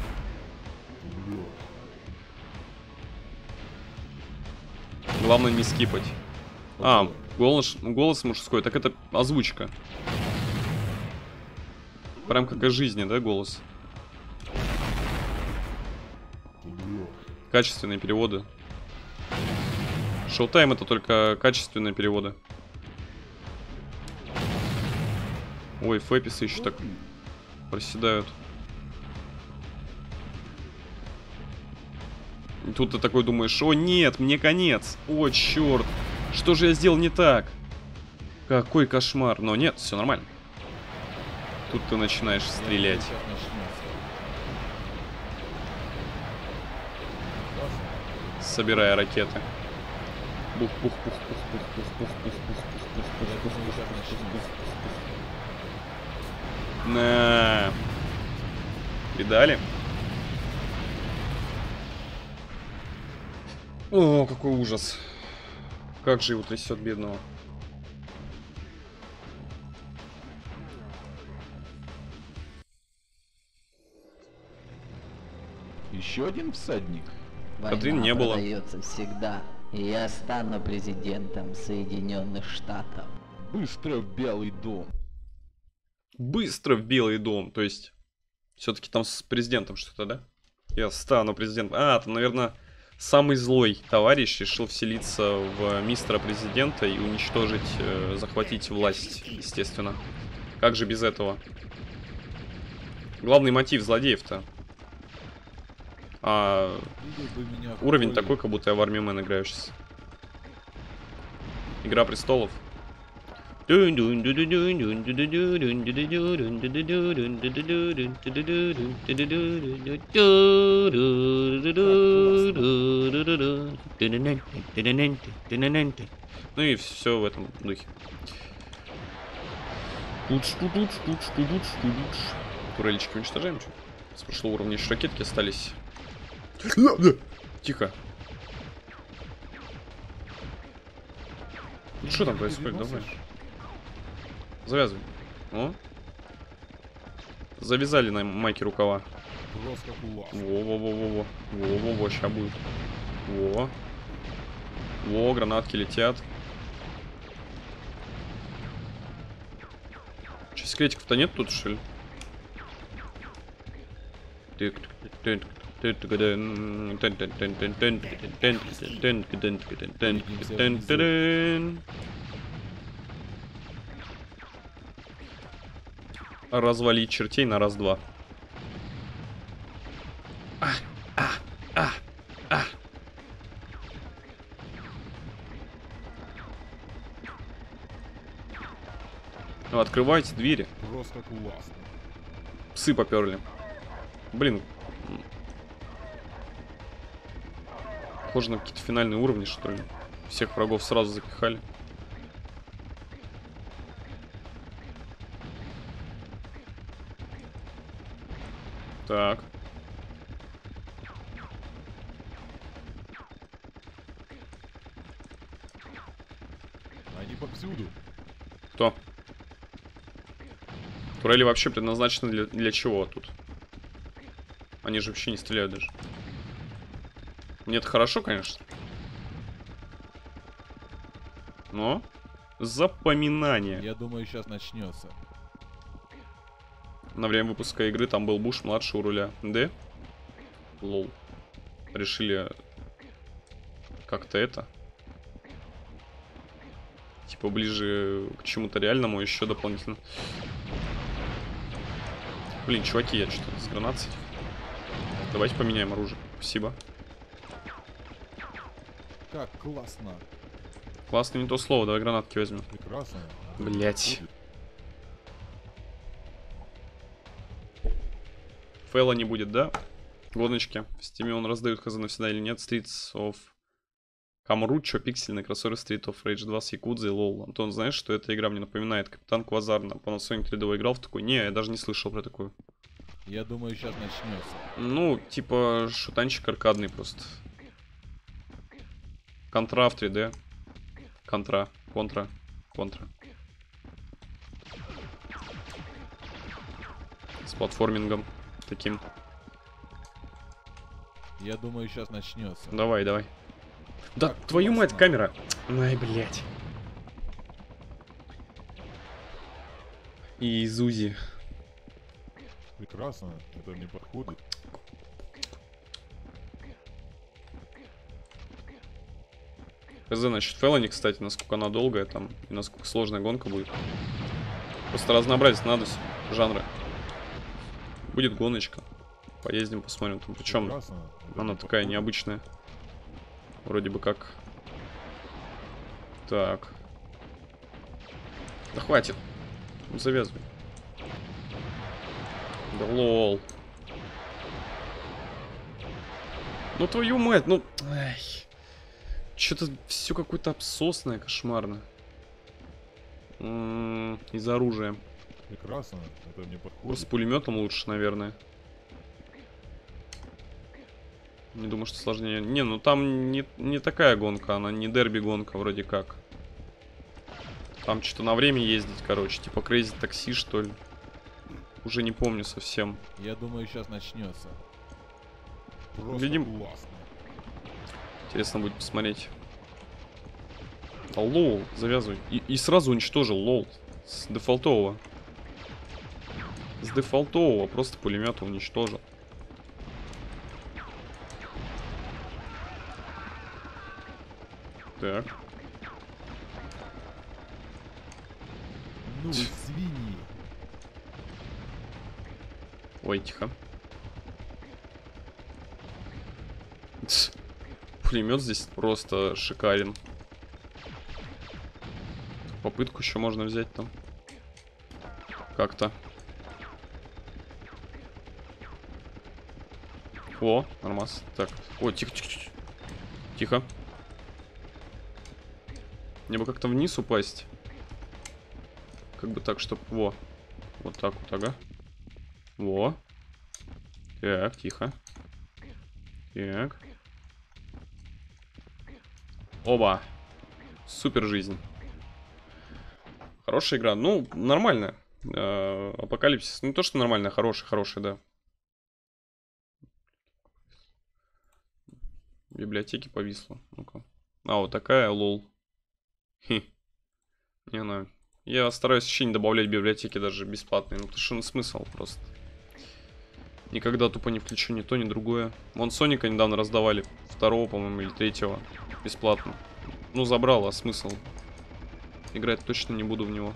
Главное не скипать. А, голос, голос мужской, так это озвучка. Прям как из жизни, да, голос? Качественные переводы. Шоу-тайм это только качественные переводы. Ой, фэписы еще так проседают. И тут ты такой думаешь: о нет, мне конец. О, черт. Что же я сделал не так? Какой кошмар. Но нет, все нормально. Тут ты начинаешь стрелять. Собирая ракеты. Бух, бух, бух, бух, бух, бух, бух, бух, бух, бух, бух, бух, бух, бух, бух. На. Видали? О, какой ужас. Как же его трясет, бедного. Еще один всадник. Катрин не было. Продается всегда. И я стану президентом Соединенных Штатов. Быстро в Белый дом. Быстро в Белый дом. То есть, все-таки там с президентом что-то, да? Я стану президентом. А, там, наверное, самый злой товарищ решил вселиться в мистера президента и уничтожить, э, захватить власть, естественно. Как же без этого? Главный мотив злодеев-то. А Видел бы меня в уровень крови. такой, как будто я в Army Man играю сейчас. Игра престолов. Ну и все в этом духе. Турелечки уничтожаем. Что? С прошлого уровня еще ракетки остались. Тихо. Ну что там происходит? Давай. Завязывай. О. Завязали на майке рукава. Просто класс. Во-во-во-во-во. Во-во-во, ща будет. Во. Во, гранатки летят. Че, секретиков-то нет тут, что ли? Развалить чертей на раз-два. А, а, а, а. Ну, открывайте двери. Просто классно. Псы поперли. Блин. Похоже на какие-то финальные уровни, что ли. Всех врагов сразу запихали. Так. Они повсюду. Кто? Турели вообще предназначены для, для чего тут? Они же вообще не стреляют даже. Нет, хорошо, конечно. Но запоминание. Я думаю, сейчас начнется. На время выпуска игры там был Буш младший у руля. Да? Лол. Решили как-то это. Типа ближе к чему-то реальному еще дополнительно. Блин, чуваки, я что-то с гранат с этих. Давайте поменяем оружие. Спасибо. Как классно. Классно, не то слово. Давай гранатки возьмем. Прекрасно. Блять. Фейла не будет, да? Гоночки. В стиме он раздают хз навсегда или нет. Streets of Камручо, пиксельный кроссовер Street of Rage два с Якудзой, лол. Антон, знаешь, что эта игра мне напоминает? Капитан Квазар на Panasonic три дэ играл в такой? Не, я даже не слышал про такую. Я думаю, сейчас начнется. Ну, типа шутанчик аркадный просто. Контра в три дэ. Контра. Контра. Контра. С платформингом таким. Я думаю, сейчас начнется. Давай, давай. Да, Так, твою классно. мать, камера. Ай, блядь. И Зузи. Прекрасно. Это мне подходит. Хз насчет Фелони, кстати, насколько она долгая там и насколько сложная гонка будет. Просто разнообразить надо жанры. Будет гоночка. Поездим, посмотрим. Там, причем Прекрасно. Это она мне такая подходит. необычная. Вроде бы как. Так. Да хватит. Завязывай. Да лол. Ну твою мать, ну... Что-то все какое-то обсосное, кошмарно. М-м, из оружия. Прекрасно. Это мне Просто подходит. пулеметом лучше, наверное. Не думаю, что сложнее. Не, ну там не, не такая гонка, она не дерби-гонка вроде как. Там что-то на время ездить, короче. Типа Crazy Taxi, что ли. Уже не помню совсем. Я думаю, сейчас начнется. Просто Видим. классно. Интересно будет посмотреть. Да, лол, завязывай. И, и сразу уничтожил, лол. С дефолтового. С дефолтового просто пулемета уничтожил. Так. Ну, вы свиньи. Ой, тихо. Пулемет здесь просто шикарен. Попытку еще можно взять там. Как-то. О, нормас. Так. О, тихо, тихо, тихо. Тихо. Мне бы как-то вниз упасть. Как бы так, чтоб... Во. Вот так вот, ага. Во. Так, тихо. Так. Оба. Супер жизнь. Хорошая игра. Ну, нормальная. Э, Апокалипсис. Ну, не то, что нормальная, хорошая, хорошая, да. В библиотеке повисло. Ну-ка. А, вот такая, лол. Хм. Не знаю. Я стараюсь вообще не добавлять библиотеки даже бесплатные. Ну, потому что смысл просто. Никогда тупо не включу ни то, ни другое. Вон Соника недавно раздавали. Второго, по-моему, или третьего. Бесплатно. Ну, забрал, а смысл? Играть точно не буду в него.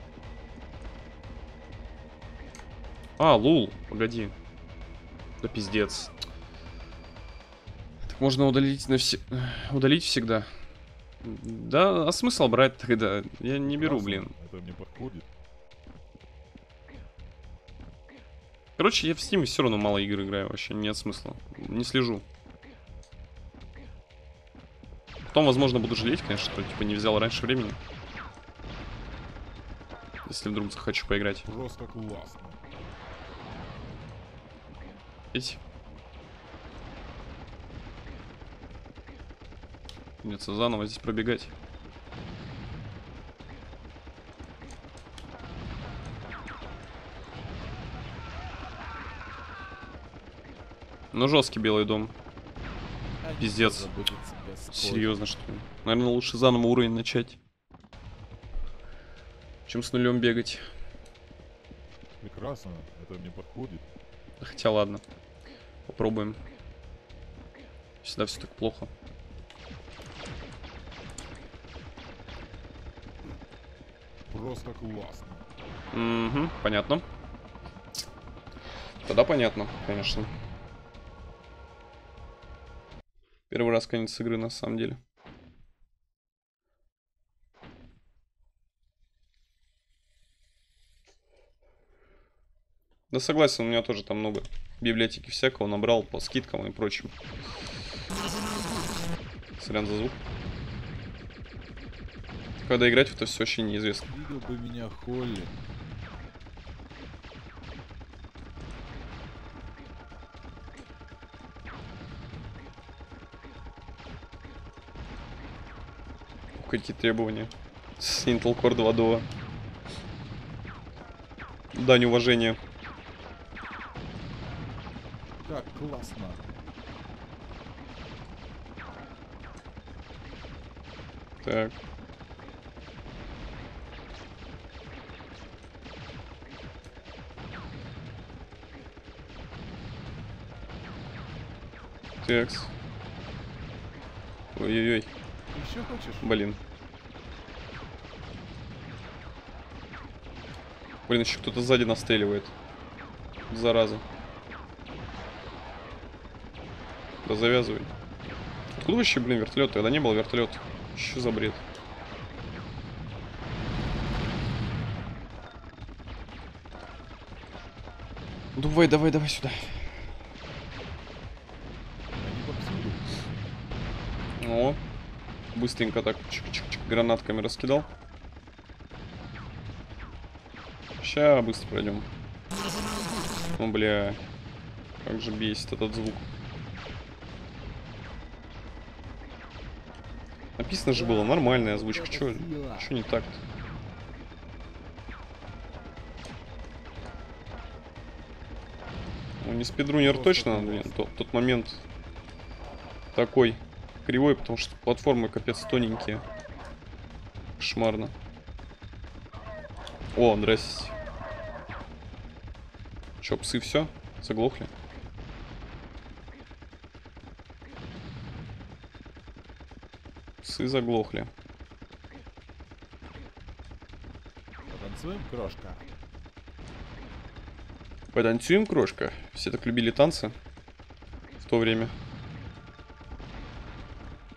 А, лул. Погоди. Да пиздец. Так можно удалить на все... Удалить всегда. Да, а смысл брать тогда? Я не беру, блин. Это мне подходит. Короче, я в Steam все равно мало игр играю. Вообще нет смысла. Не слежу. Потом, возможно, буду жалеть, конечно, что типа не взял раньше времени. Если вдруг захочу поиграть. Просто классно. Видите? Придется заново здесь пробегать. Ну, жесткий Белый дом. Пиздец. Серьезно, что ли? Наверное, лучше заново уровень начать, чем с нулем бегать. Прекрасно, это мне подходит. Хотя ладно. Попробуем. Всегда все так плохо. Просто классно. Угу, понятно. Тогда понятно, конечно. Первый раз конец игры, на самом деле. Да согласен, у меня тоже там много библиотеки всякого набрал по скидкам и прочим. Сорян за звук. Когда играть в это все очень неизвестно. Видел бы меня Холли. Какие требования с Intel Core два Duo. Дань уважения. Как классно. Так. Такс. Ой-ой-ой. Еще хочешь? Блин. Блин, еще кто-то сзади настреливает. Зараза. Да завязывай. Откуда вообще, блин, вертолет? Тогда не было вертолета. Что за бред? Давай, давай, давай сюда. Они повсюду. О. Быстренько так чик-чик-чик гранатками раскидал. Ща быстро пройдем. Ну, бля. Как же бесит этот звук. Написано же было нормальная озвучка. Чё, чё не так-то? Ну, не спидрунер точно, блин. Тот, тот момент такой кривой, потому что платформы капец тоненькие. Кошмарно. О, здрасте. Чё, псы все? Заглохли? Псы заглохли. Потанцуем, крошка? Потанцуем, крошка? Все так любили танцы в то время.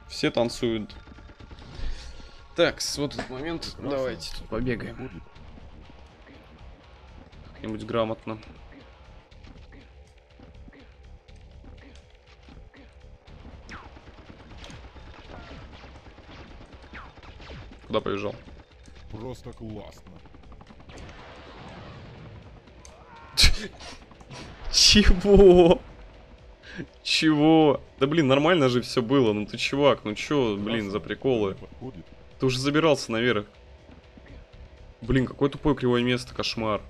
Все танцуют. Так, вот этот момент. Давайте тут побегаем. Как-нибудь грамотно. Куда побежал? Просто классно. Чего? Чего? Да блин, нормально же все было. Ну ты чувак, ну чё, блин, за приколы? Ты уже забирался наверх. Блин, какое тупое кривое место, кошмар.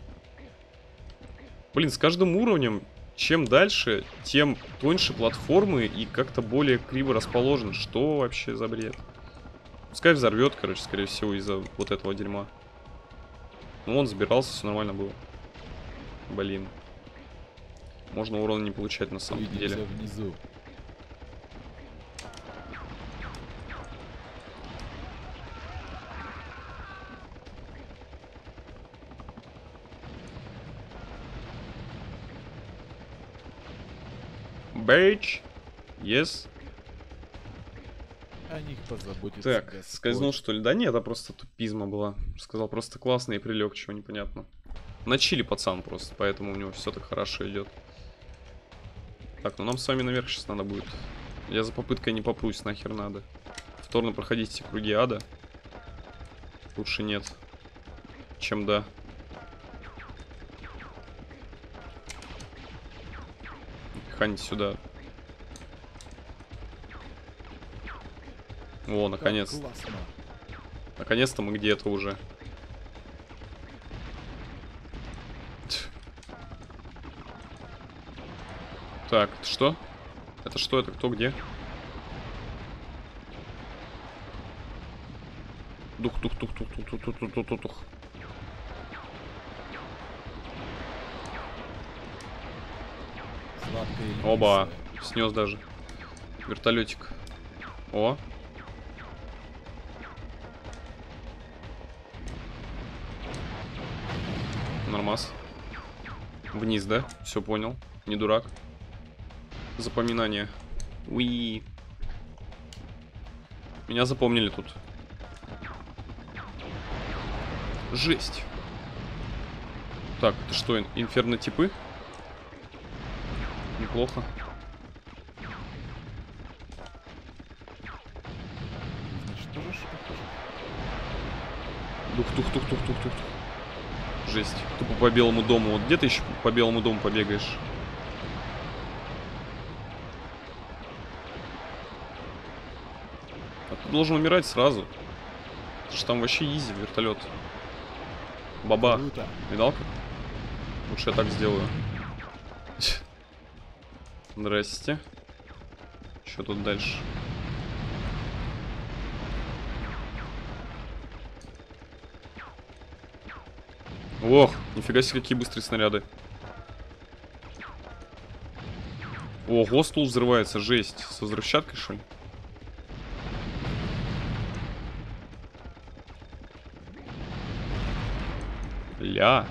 Блин, с каждым уровнем, чем дальше, тем тоньше платформы и как-то более криво расположены. Что вообще за бред? Пускай взорвет, короче, скорее всего, из-за вот этого дерьма. Ну он забирался, все нормально было. Блин. Можно урона не получать на самом Увидимся деле. внизу. Бейдж. Yes. О них позаботится Так, Господь. скользнул что ли? Да нет, это просто тупизма была. Сказал просто классно и прилег, чего непонятно. На чили пацан просто, поэтому у него все так хорошо идет. Так, ну нам с вами наверх сейчас надо будет. Я за попыткой не попрусь, нахер надо. Повторно проходить эти круги ада. Лучше нет, чем да. Хань сюда. О, наконец. Классно. Наконец-то мы где-то уже. Так, это что? Это что? Это кто? Где? Дух-тух-тух-тух-тух-тух-тух-тух-тух-тух. Сладкое и Оба. вкусное. Снес даже. Вертолетик. О. Нормас. Вниз, да? Все понял. Не дурак. Запоминание. Уи. Меня запомнили тут. Жесть. Так, это что, ин- инферно-типы? Неплохо. Значит, тоже что-то хочешь? Дух-тух-тух-тух-тух-тух. Жесть. Тупо по Белому дому. Вот где ты еще по Белому дому побегаешь? А ты должен умирать сразу. Потому что там вообще изи вертолет. Баба. Круто. Видал как? Лучше я так сделаю. Здрасте. Что тут дальше? Ох, нифига себе, какие быстрые снаряды. Ого, стул взрывается, жесть. Со взрывчаткой, что ли? Ля.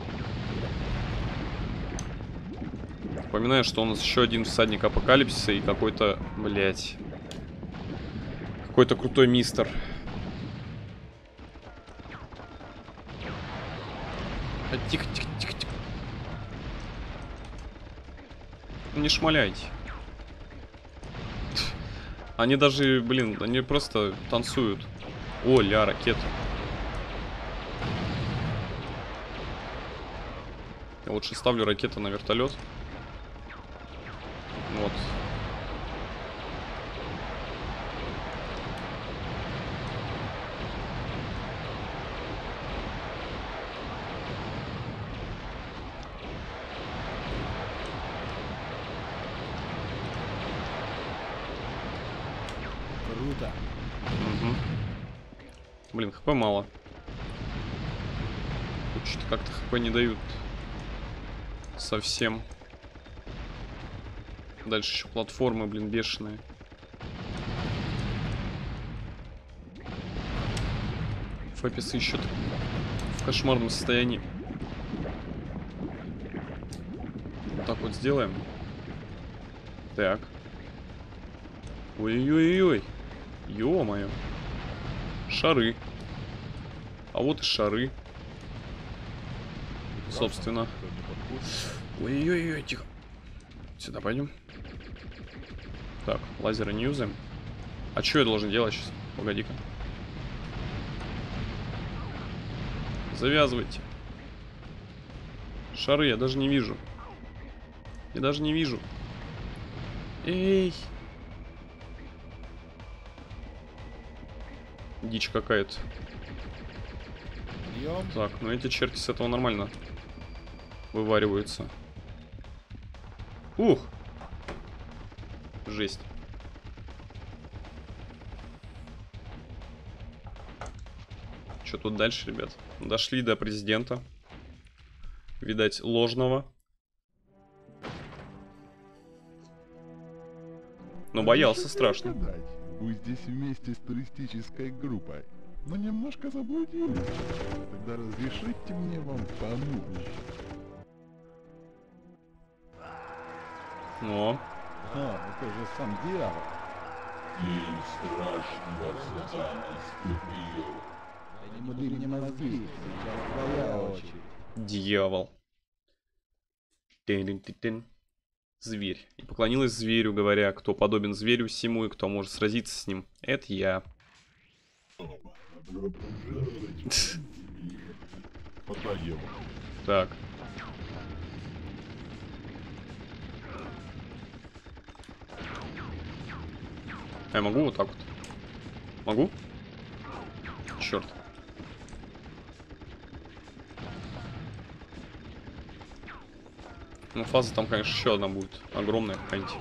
Напоминаю, что у нас еще один всадник апокалипсиса и какой-то, блять, какой-то крутой мистер. А, тихо, тихо, тихо, тихо. Не шмаляйте. Они даже, блин, они просто танцуют. О, ля, ракета. Я лучше ставлю ракету на вертолет. Вот. Круто. Угу. Блин, хп мало. Тут что-то как-то хп не дают. Совсем. Дальше еще платформы, блин, бешеные. Фаписы еще в кошмарном состоянии. Вот так вот сделаем. Так. Ой-ой-ой-ой. Ё-моё. Шары. А вот и шары. Собственно. Ой-ой-ой, тихо. Сюда пойдем. Так, лазеры не юзаем. А что я должен делать сейчас? Погоди-ка. Завязывайте. Шары я даже не вижу. Я даже не вижу. Эй. Дичь какая-то. Так, ну эти черти с этого нормально вывариваются. Ух! Жесть. Что тут дальше, ребят? Дошли до президента. Видать, ложного. Но боялся страшно. Вы здесь вместе с туристической группой, но немножко заблудились. Тогда разрешите мне вам помочь. О. А, это же сам дьявол. День страшного сатана наступил. Да не мудри мне мозги, сейчас твоя очередь. Дьявол. Тын-тын-тын-тын. Зверь. И поклонилась зверю, говоря, кто подобен зверю всему и кто может сразиться с ним. Это я. Подаем. Так. А я могу вот так вот? Могу? Черт. Ну, фаза там, конечно, еще одна будет. Огромная какая-нибудь.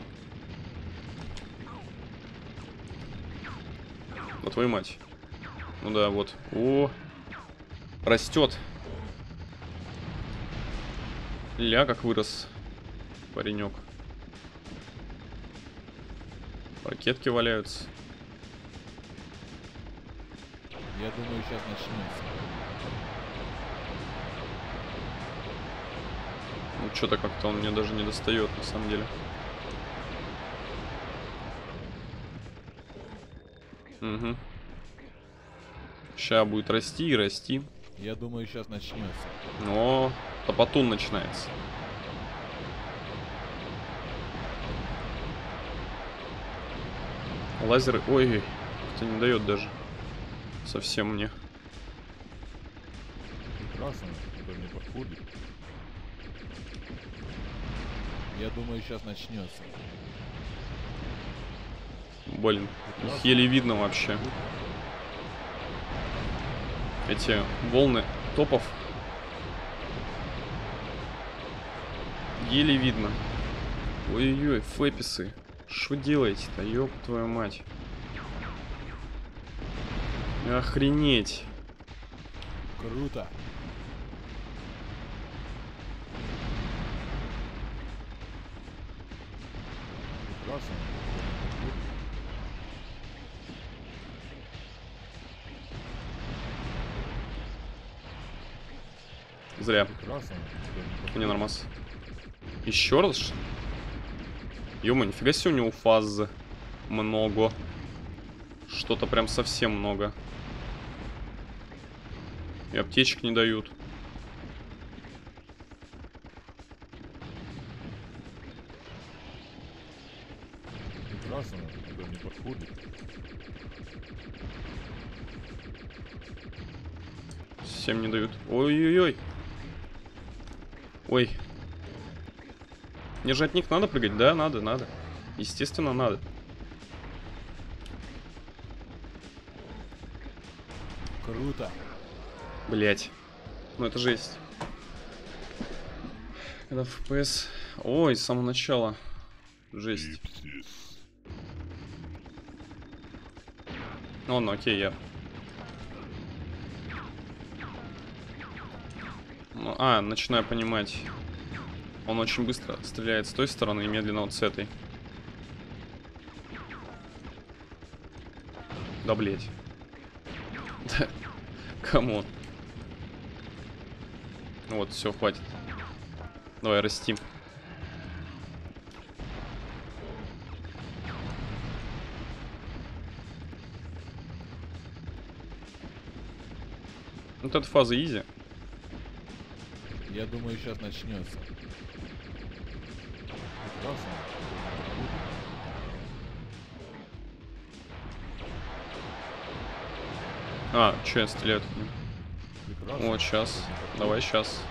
Да твою мать. Ну да, вот. О, растет. Ля, как вырос паренек. Ракетки валяются. Я думаю, сейчас начнется. Ну, что-то как-то он мне даже не достает, на самом деле. Угу. Сейчас будет расти и расти. Я думаю, сейчас начнется. Но топотун начинается. Лазеры... Ой, это не дает даже. Совсем мне. Прекрасно, это не подходит. Я думаю, сейчас начнется. Блин, их еле видно вообще. Эти волны топов еле видно. Ой-ой-ой, фэписы. Что делаете-то, ёб твою мать. Охренеть. Круто. Прекрасно. Зря. Прекрасно. Мне нормас. Еще раз? Ё-моё, нифига себе у него фаз много. Что-то прям совсем много. И аптечек не дают. Прекрасно, это не подходит. Совсем не дают. Ой-ой-ой. Ой. Мне же от них надо прыгать? Да, надо, надо. Естественно, надо. Круто. Блять. Ну это жесть. Когда эф пи эс... Ой, с самого начала. Жесть. Ну, ну окей, я... Ну, а, начинаю понимать. Он очень быстро стреляет с той стороны и медленно вот с этой. Да, блять. Да, камон. Ну вот, все, хватит. Давай, растим. Вот эта фаза изи. Я думаю, сейчас начнется. Прекрасно. А, че я стреляю? Прекрасно. Вот, сейчас. Давай, сейчас.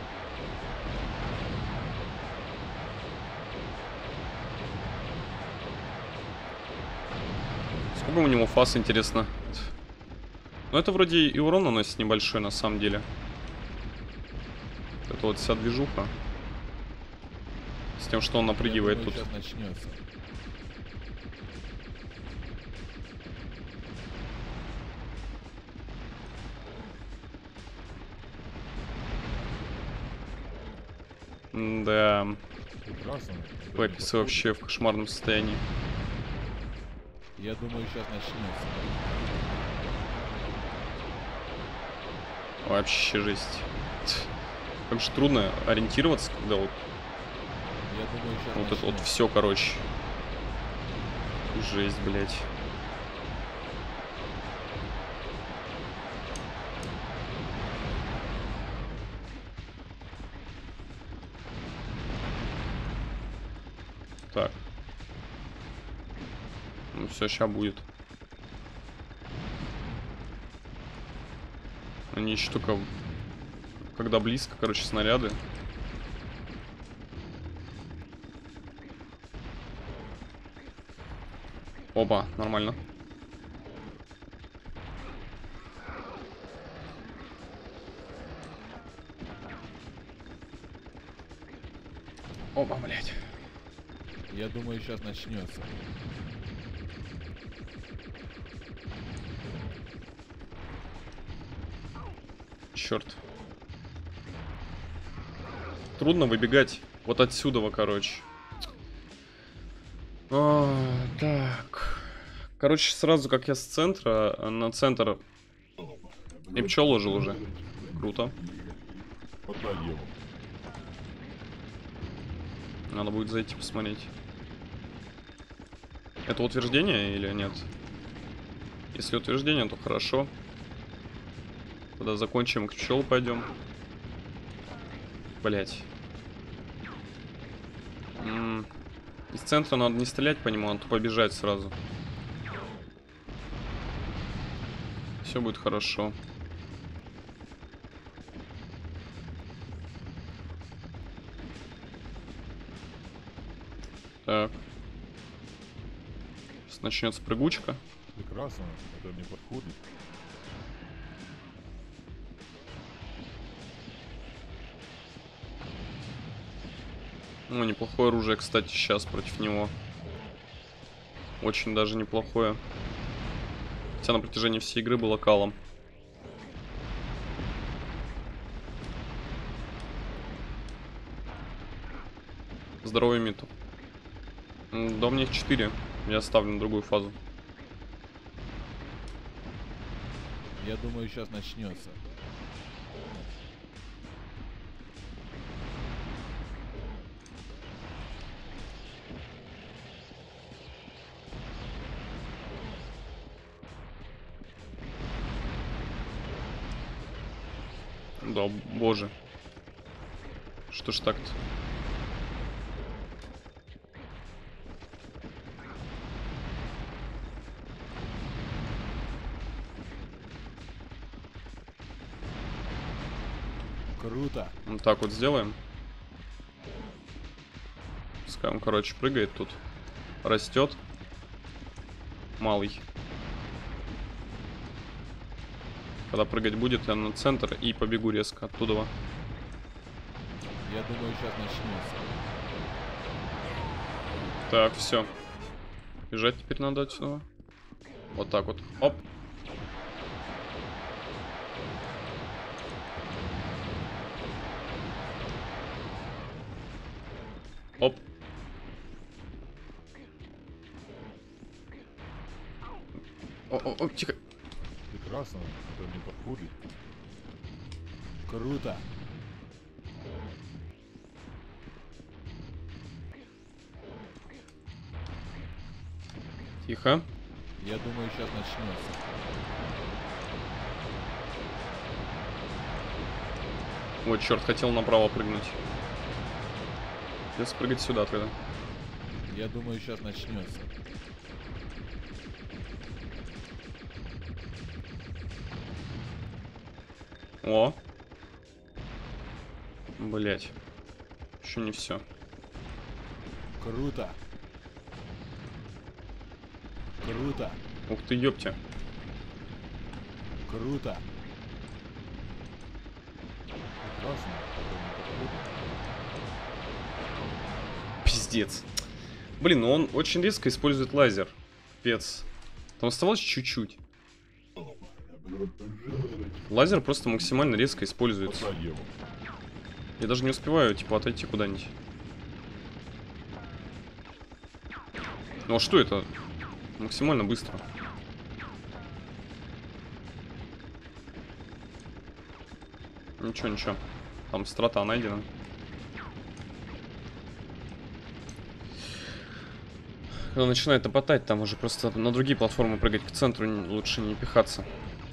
Сколько у него фаз, интересно? Ну, это вроде и урон наносит небольшой, на самом деле. Это вот вся движуха. С тем, что он напрыгивает Я думаю, тут. сейчас начнется. Да, Прекрасно. Пеппис вообще в кошмарном состоянии. Я думаю, сейчас начнется. Вообще жесть. Как же трудно ориентироваться, когда вот, Я думаю, сейчас вот это вот начнется. все, короче. Жесть, блядь. Так. Ну все, сейчас будет. Они еще только, когда близко, короче, снаряды. Опа, нормально. Опа, блядь. Я думаю, сейчас начнется. Черт. Трудно выбегать вот отсюда, короче. А, так. Короче, сразу как я с центра на центр и пчел ложил уже. Круто. Надо будет зайти посмотреть. Это утверждение или нет? Если утверждение, то хорошо. Тогда закончим, к пчел пойдем. Блять. М-м. Из центра надо не стрелять по нему, надо побежать сразу. Все будет хорошо. Так. Сейчас начнется прыгучка. Прекрасно. Это мне подходит. Ну, неплохое оружие, кстати, сейчас против него. Очень даже неплохое. Хотя на протяжении всей игры было калом. Здоровый миту. Да, у меня их четыре. Я ставлю на другую фазу. Я думаю, сейчас начнется. Да, боже. Что ж так-то? Круто. Вот так вот сделаем. Пускай он, короче, прыгает тут. Растет. Малый. Когда прыгать будет, я на центр и побегу резко оттуда. Я думаю, сейчас начнется. Так, все. Бежать теперь надо отсюда. Вот так вот. Оп. Оп. О, о, о, тихо. Прекрасно. Это мне подходит. Круто. Тихо. Я думаю, сейчас начнется. Вот, черт, хотел направо прыгнуть. Если прыгать сюда тогда. Я думаю, сейчас начнется. О. Блять. Еще не все. Круто. Круто. Ух ты, ёпте. Круто. Прекрасно. Пиздец. Блин, ну он очень резко использует лазер. Пец. Там оставалось чуть-чуть. Лазер просто максимально резко используется. Я даже не успеваю, типа, отойти куда-нибудь. Ну а что это? Максимально быстро. Ничего, ничего. Там страта найдена. Когда начинает опотать, там уже просто на другие платформы прыгать, к центру лучше не пихаться.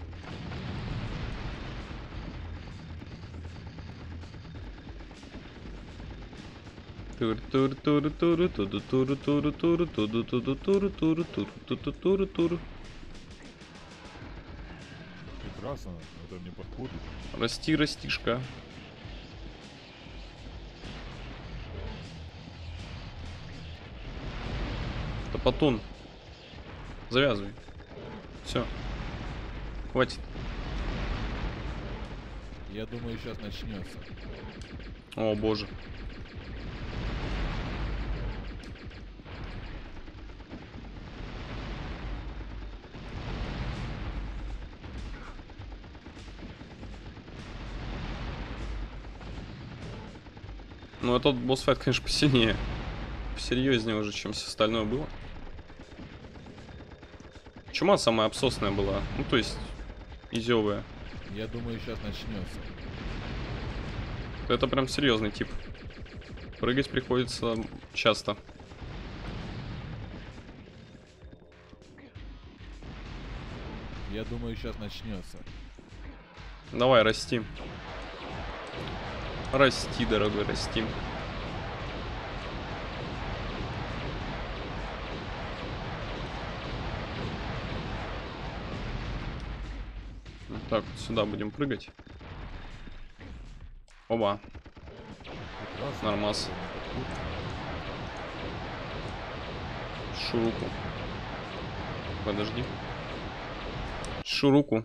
Прекрасно, это мне подходит. Расти, растишка. Топотун. Завязывай. Все. Хватит. Я думаю, сейчас начнется. О боже. Ну, этот босс-файт, конечно, посильнее. Посерьезнее уже, чем все остальное было. Чума самая обсосная была. Ну, то есть, изёвая. Я думаю, сейчас начнется. Это прям серьезный тип. Прыгать приходится часто. Я думаю, сейчас начнется. Давай, расти. Расти, дорогой, расти. Вот так вот сюда будем прыгать. Оба. Прекрасно. Нормас. Шуруку. Подожди. Шуруку.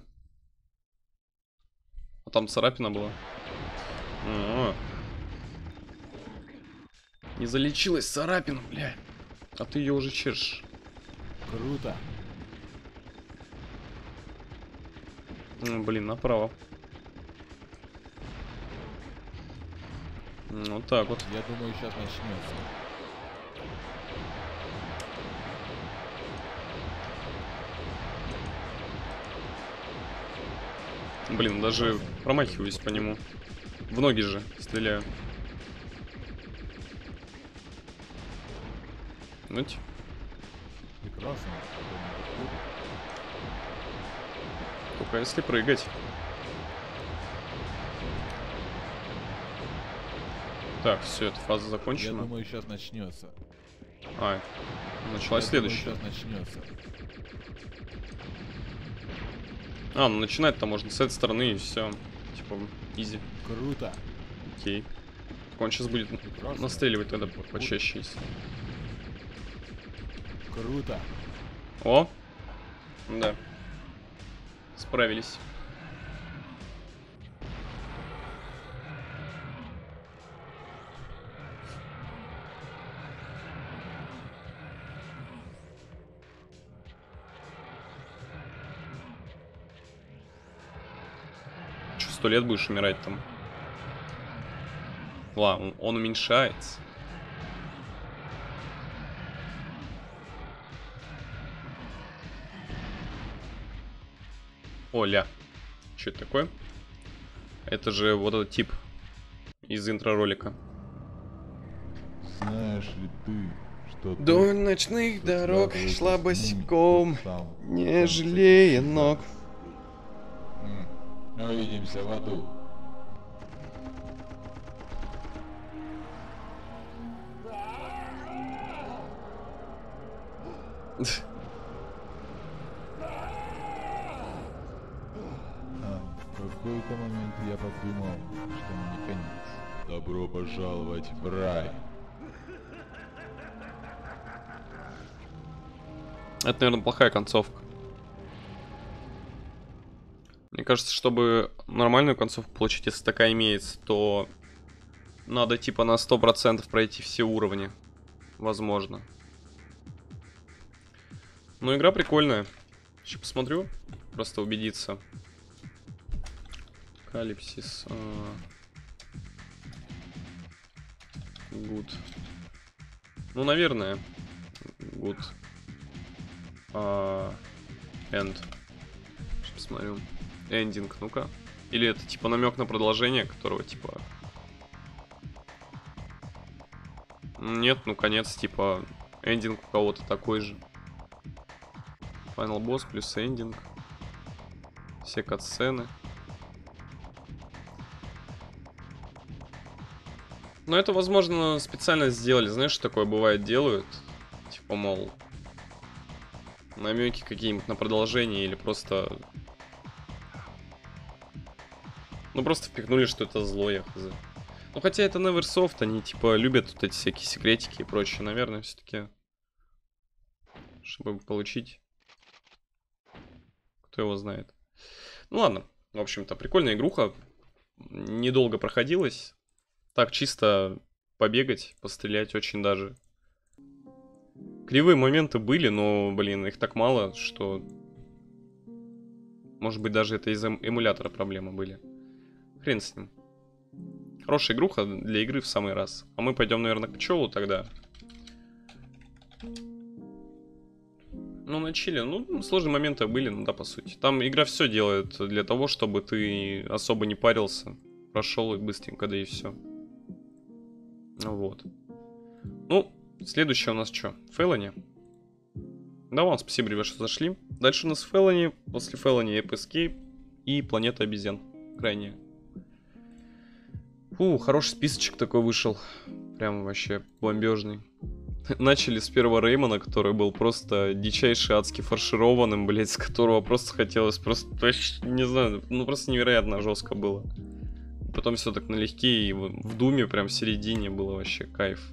А там царапина была. А-а-а. Не залечилась царапина, бля. А ты ее уже чешешь. Круто. Ну, блин, направо. Вот так вот. Я думаю, сейчас начнется. Блин, даже промахиваюсь по нему. В ноги же стреляю. Ну, Прекрасно. Это мне подходит. только если прыгать. Так, все, эта фаза Я закончена. думаю, сейчас начнется. А, началась Я следующая. думаю, сейчас начнется. А, ну начинать-то можно с этой стороны и все. Типа, изи. Круто. Окей. Так он сейчас будет Прекрасно. настреливать тогда Это подходит. почаще. Если... Круто. О! Да. Справились. Че, сто лет будешь умирать там? Ладно, он, он уменьшается. Оля. Что это такое? Это же вот этот тип из интро-ролика. Знаешь ли ты, что ты Вдоль ночных дорог связывается шла с ним, босиком, тот сам не конце жалея пути. ног. М, Увидимся в аду. А, в какой-то момент я подумал, что мне конец. Добро пожаловать в рай. Это, наверное, плохая концовка. Мне кажется, чтобы нормальную концовку получить, если такая имеется, то надо типа на сто процентов пройти все уровни. Возможно. Но игра прикольная. Еще посмотрю. Просто убедиться. Калипсис. Гуд. Ну, наверное. Гуд. Энд. Сейчас посмотрю. Эндинг, ну-ка. Или это типа намек на продолжение, которого типа... Нет, ну конец, типа, эндинг у кого-то такой же. Final Boss плюс эндинг. Все катсцены. Но это, возможно, специально сделали. Знаешь, что такое бывает делают? Типа, мол, намеки какие-нибудь на продолжение или просто... Ну, просто впихнули, что это зло, я хз. Ну, хотя это Neversoft, они, типа, любят вот эти всякие секретики и прочее. Наверное, все-таки, чтобы получить... Кто его знает. Ну, ладно. В общем-то, прикольная игруха. Недолго проходилась. Так, чисто побегать, пострелять очень даже. Кривые моменты были, но, блин, их так мало, что... Может быть, даже это из эмулятора проблемы были. Хрен с ним. Хорошая игруха для игры в самый раз. А мы пойдем, наверное, к пчелу тогда. Ну, на чиле. Ну, сложные моменты были, ну да, по сути. Там игра все делает для того, чтобы ты особо не парился. Прошел и быстренько, да и все. Вот. Ну, следующее у нас что? Фелони. Да, вам спасибо, ребят, что зашли. Дальше у нас Фелони. После Фелони Ape Escape и Планета обезьян. Крайняя. Фу, хороший списочек такой вышел. Прям вообще бомбежный. Начали с первого Реймона, который был просто дичайше адски фаршированным, блять, с которого просто хотелось просто, не знаю, ну просто невероятно жестко было. Потом все так налегке, и в Думе прям в середине было вообще кайф.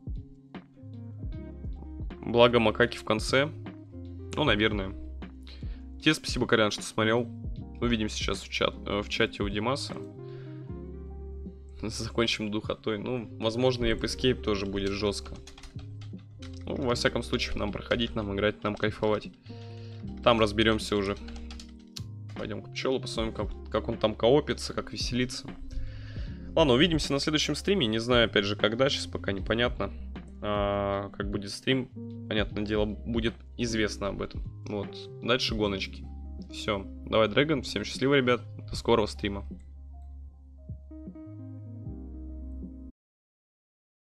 Благо макаки в конце. Ну, наверное. Тебе спасибо, Колян, что смотрел. Увидим сейчас в, чат, в чате у Димаса. Закончим духотой. Ну, возможно, Ape Escape тоже будет жестко. Ну, во всяком случае, нам проходить, нам играть, нам кайфовать. Там разберемся уже. Пойдем к пчелу, посмотрим, как, как он там коопится, как веселится. Ладно, увидимся на следующем стриме. Не знаю, опять же, когда, сейчас пока непонятно. А, как будет стрим, понятное дело, будет известно об этом. Вот, дальше гоночки. Все, давай, Дрэгон, всем счастливо, ребят, до скорого стрима.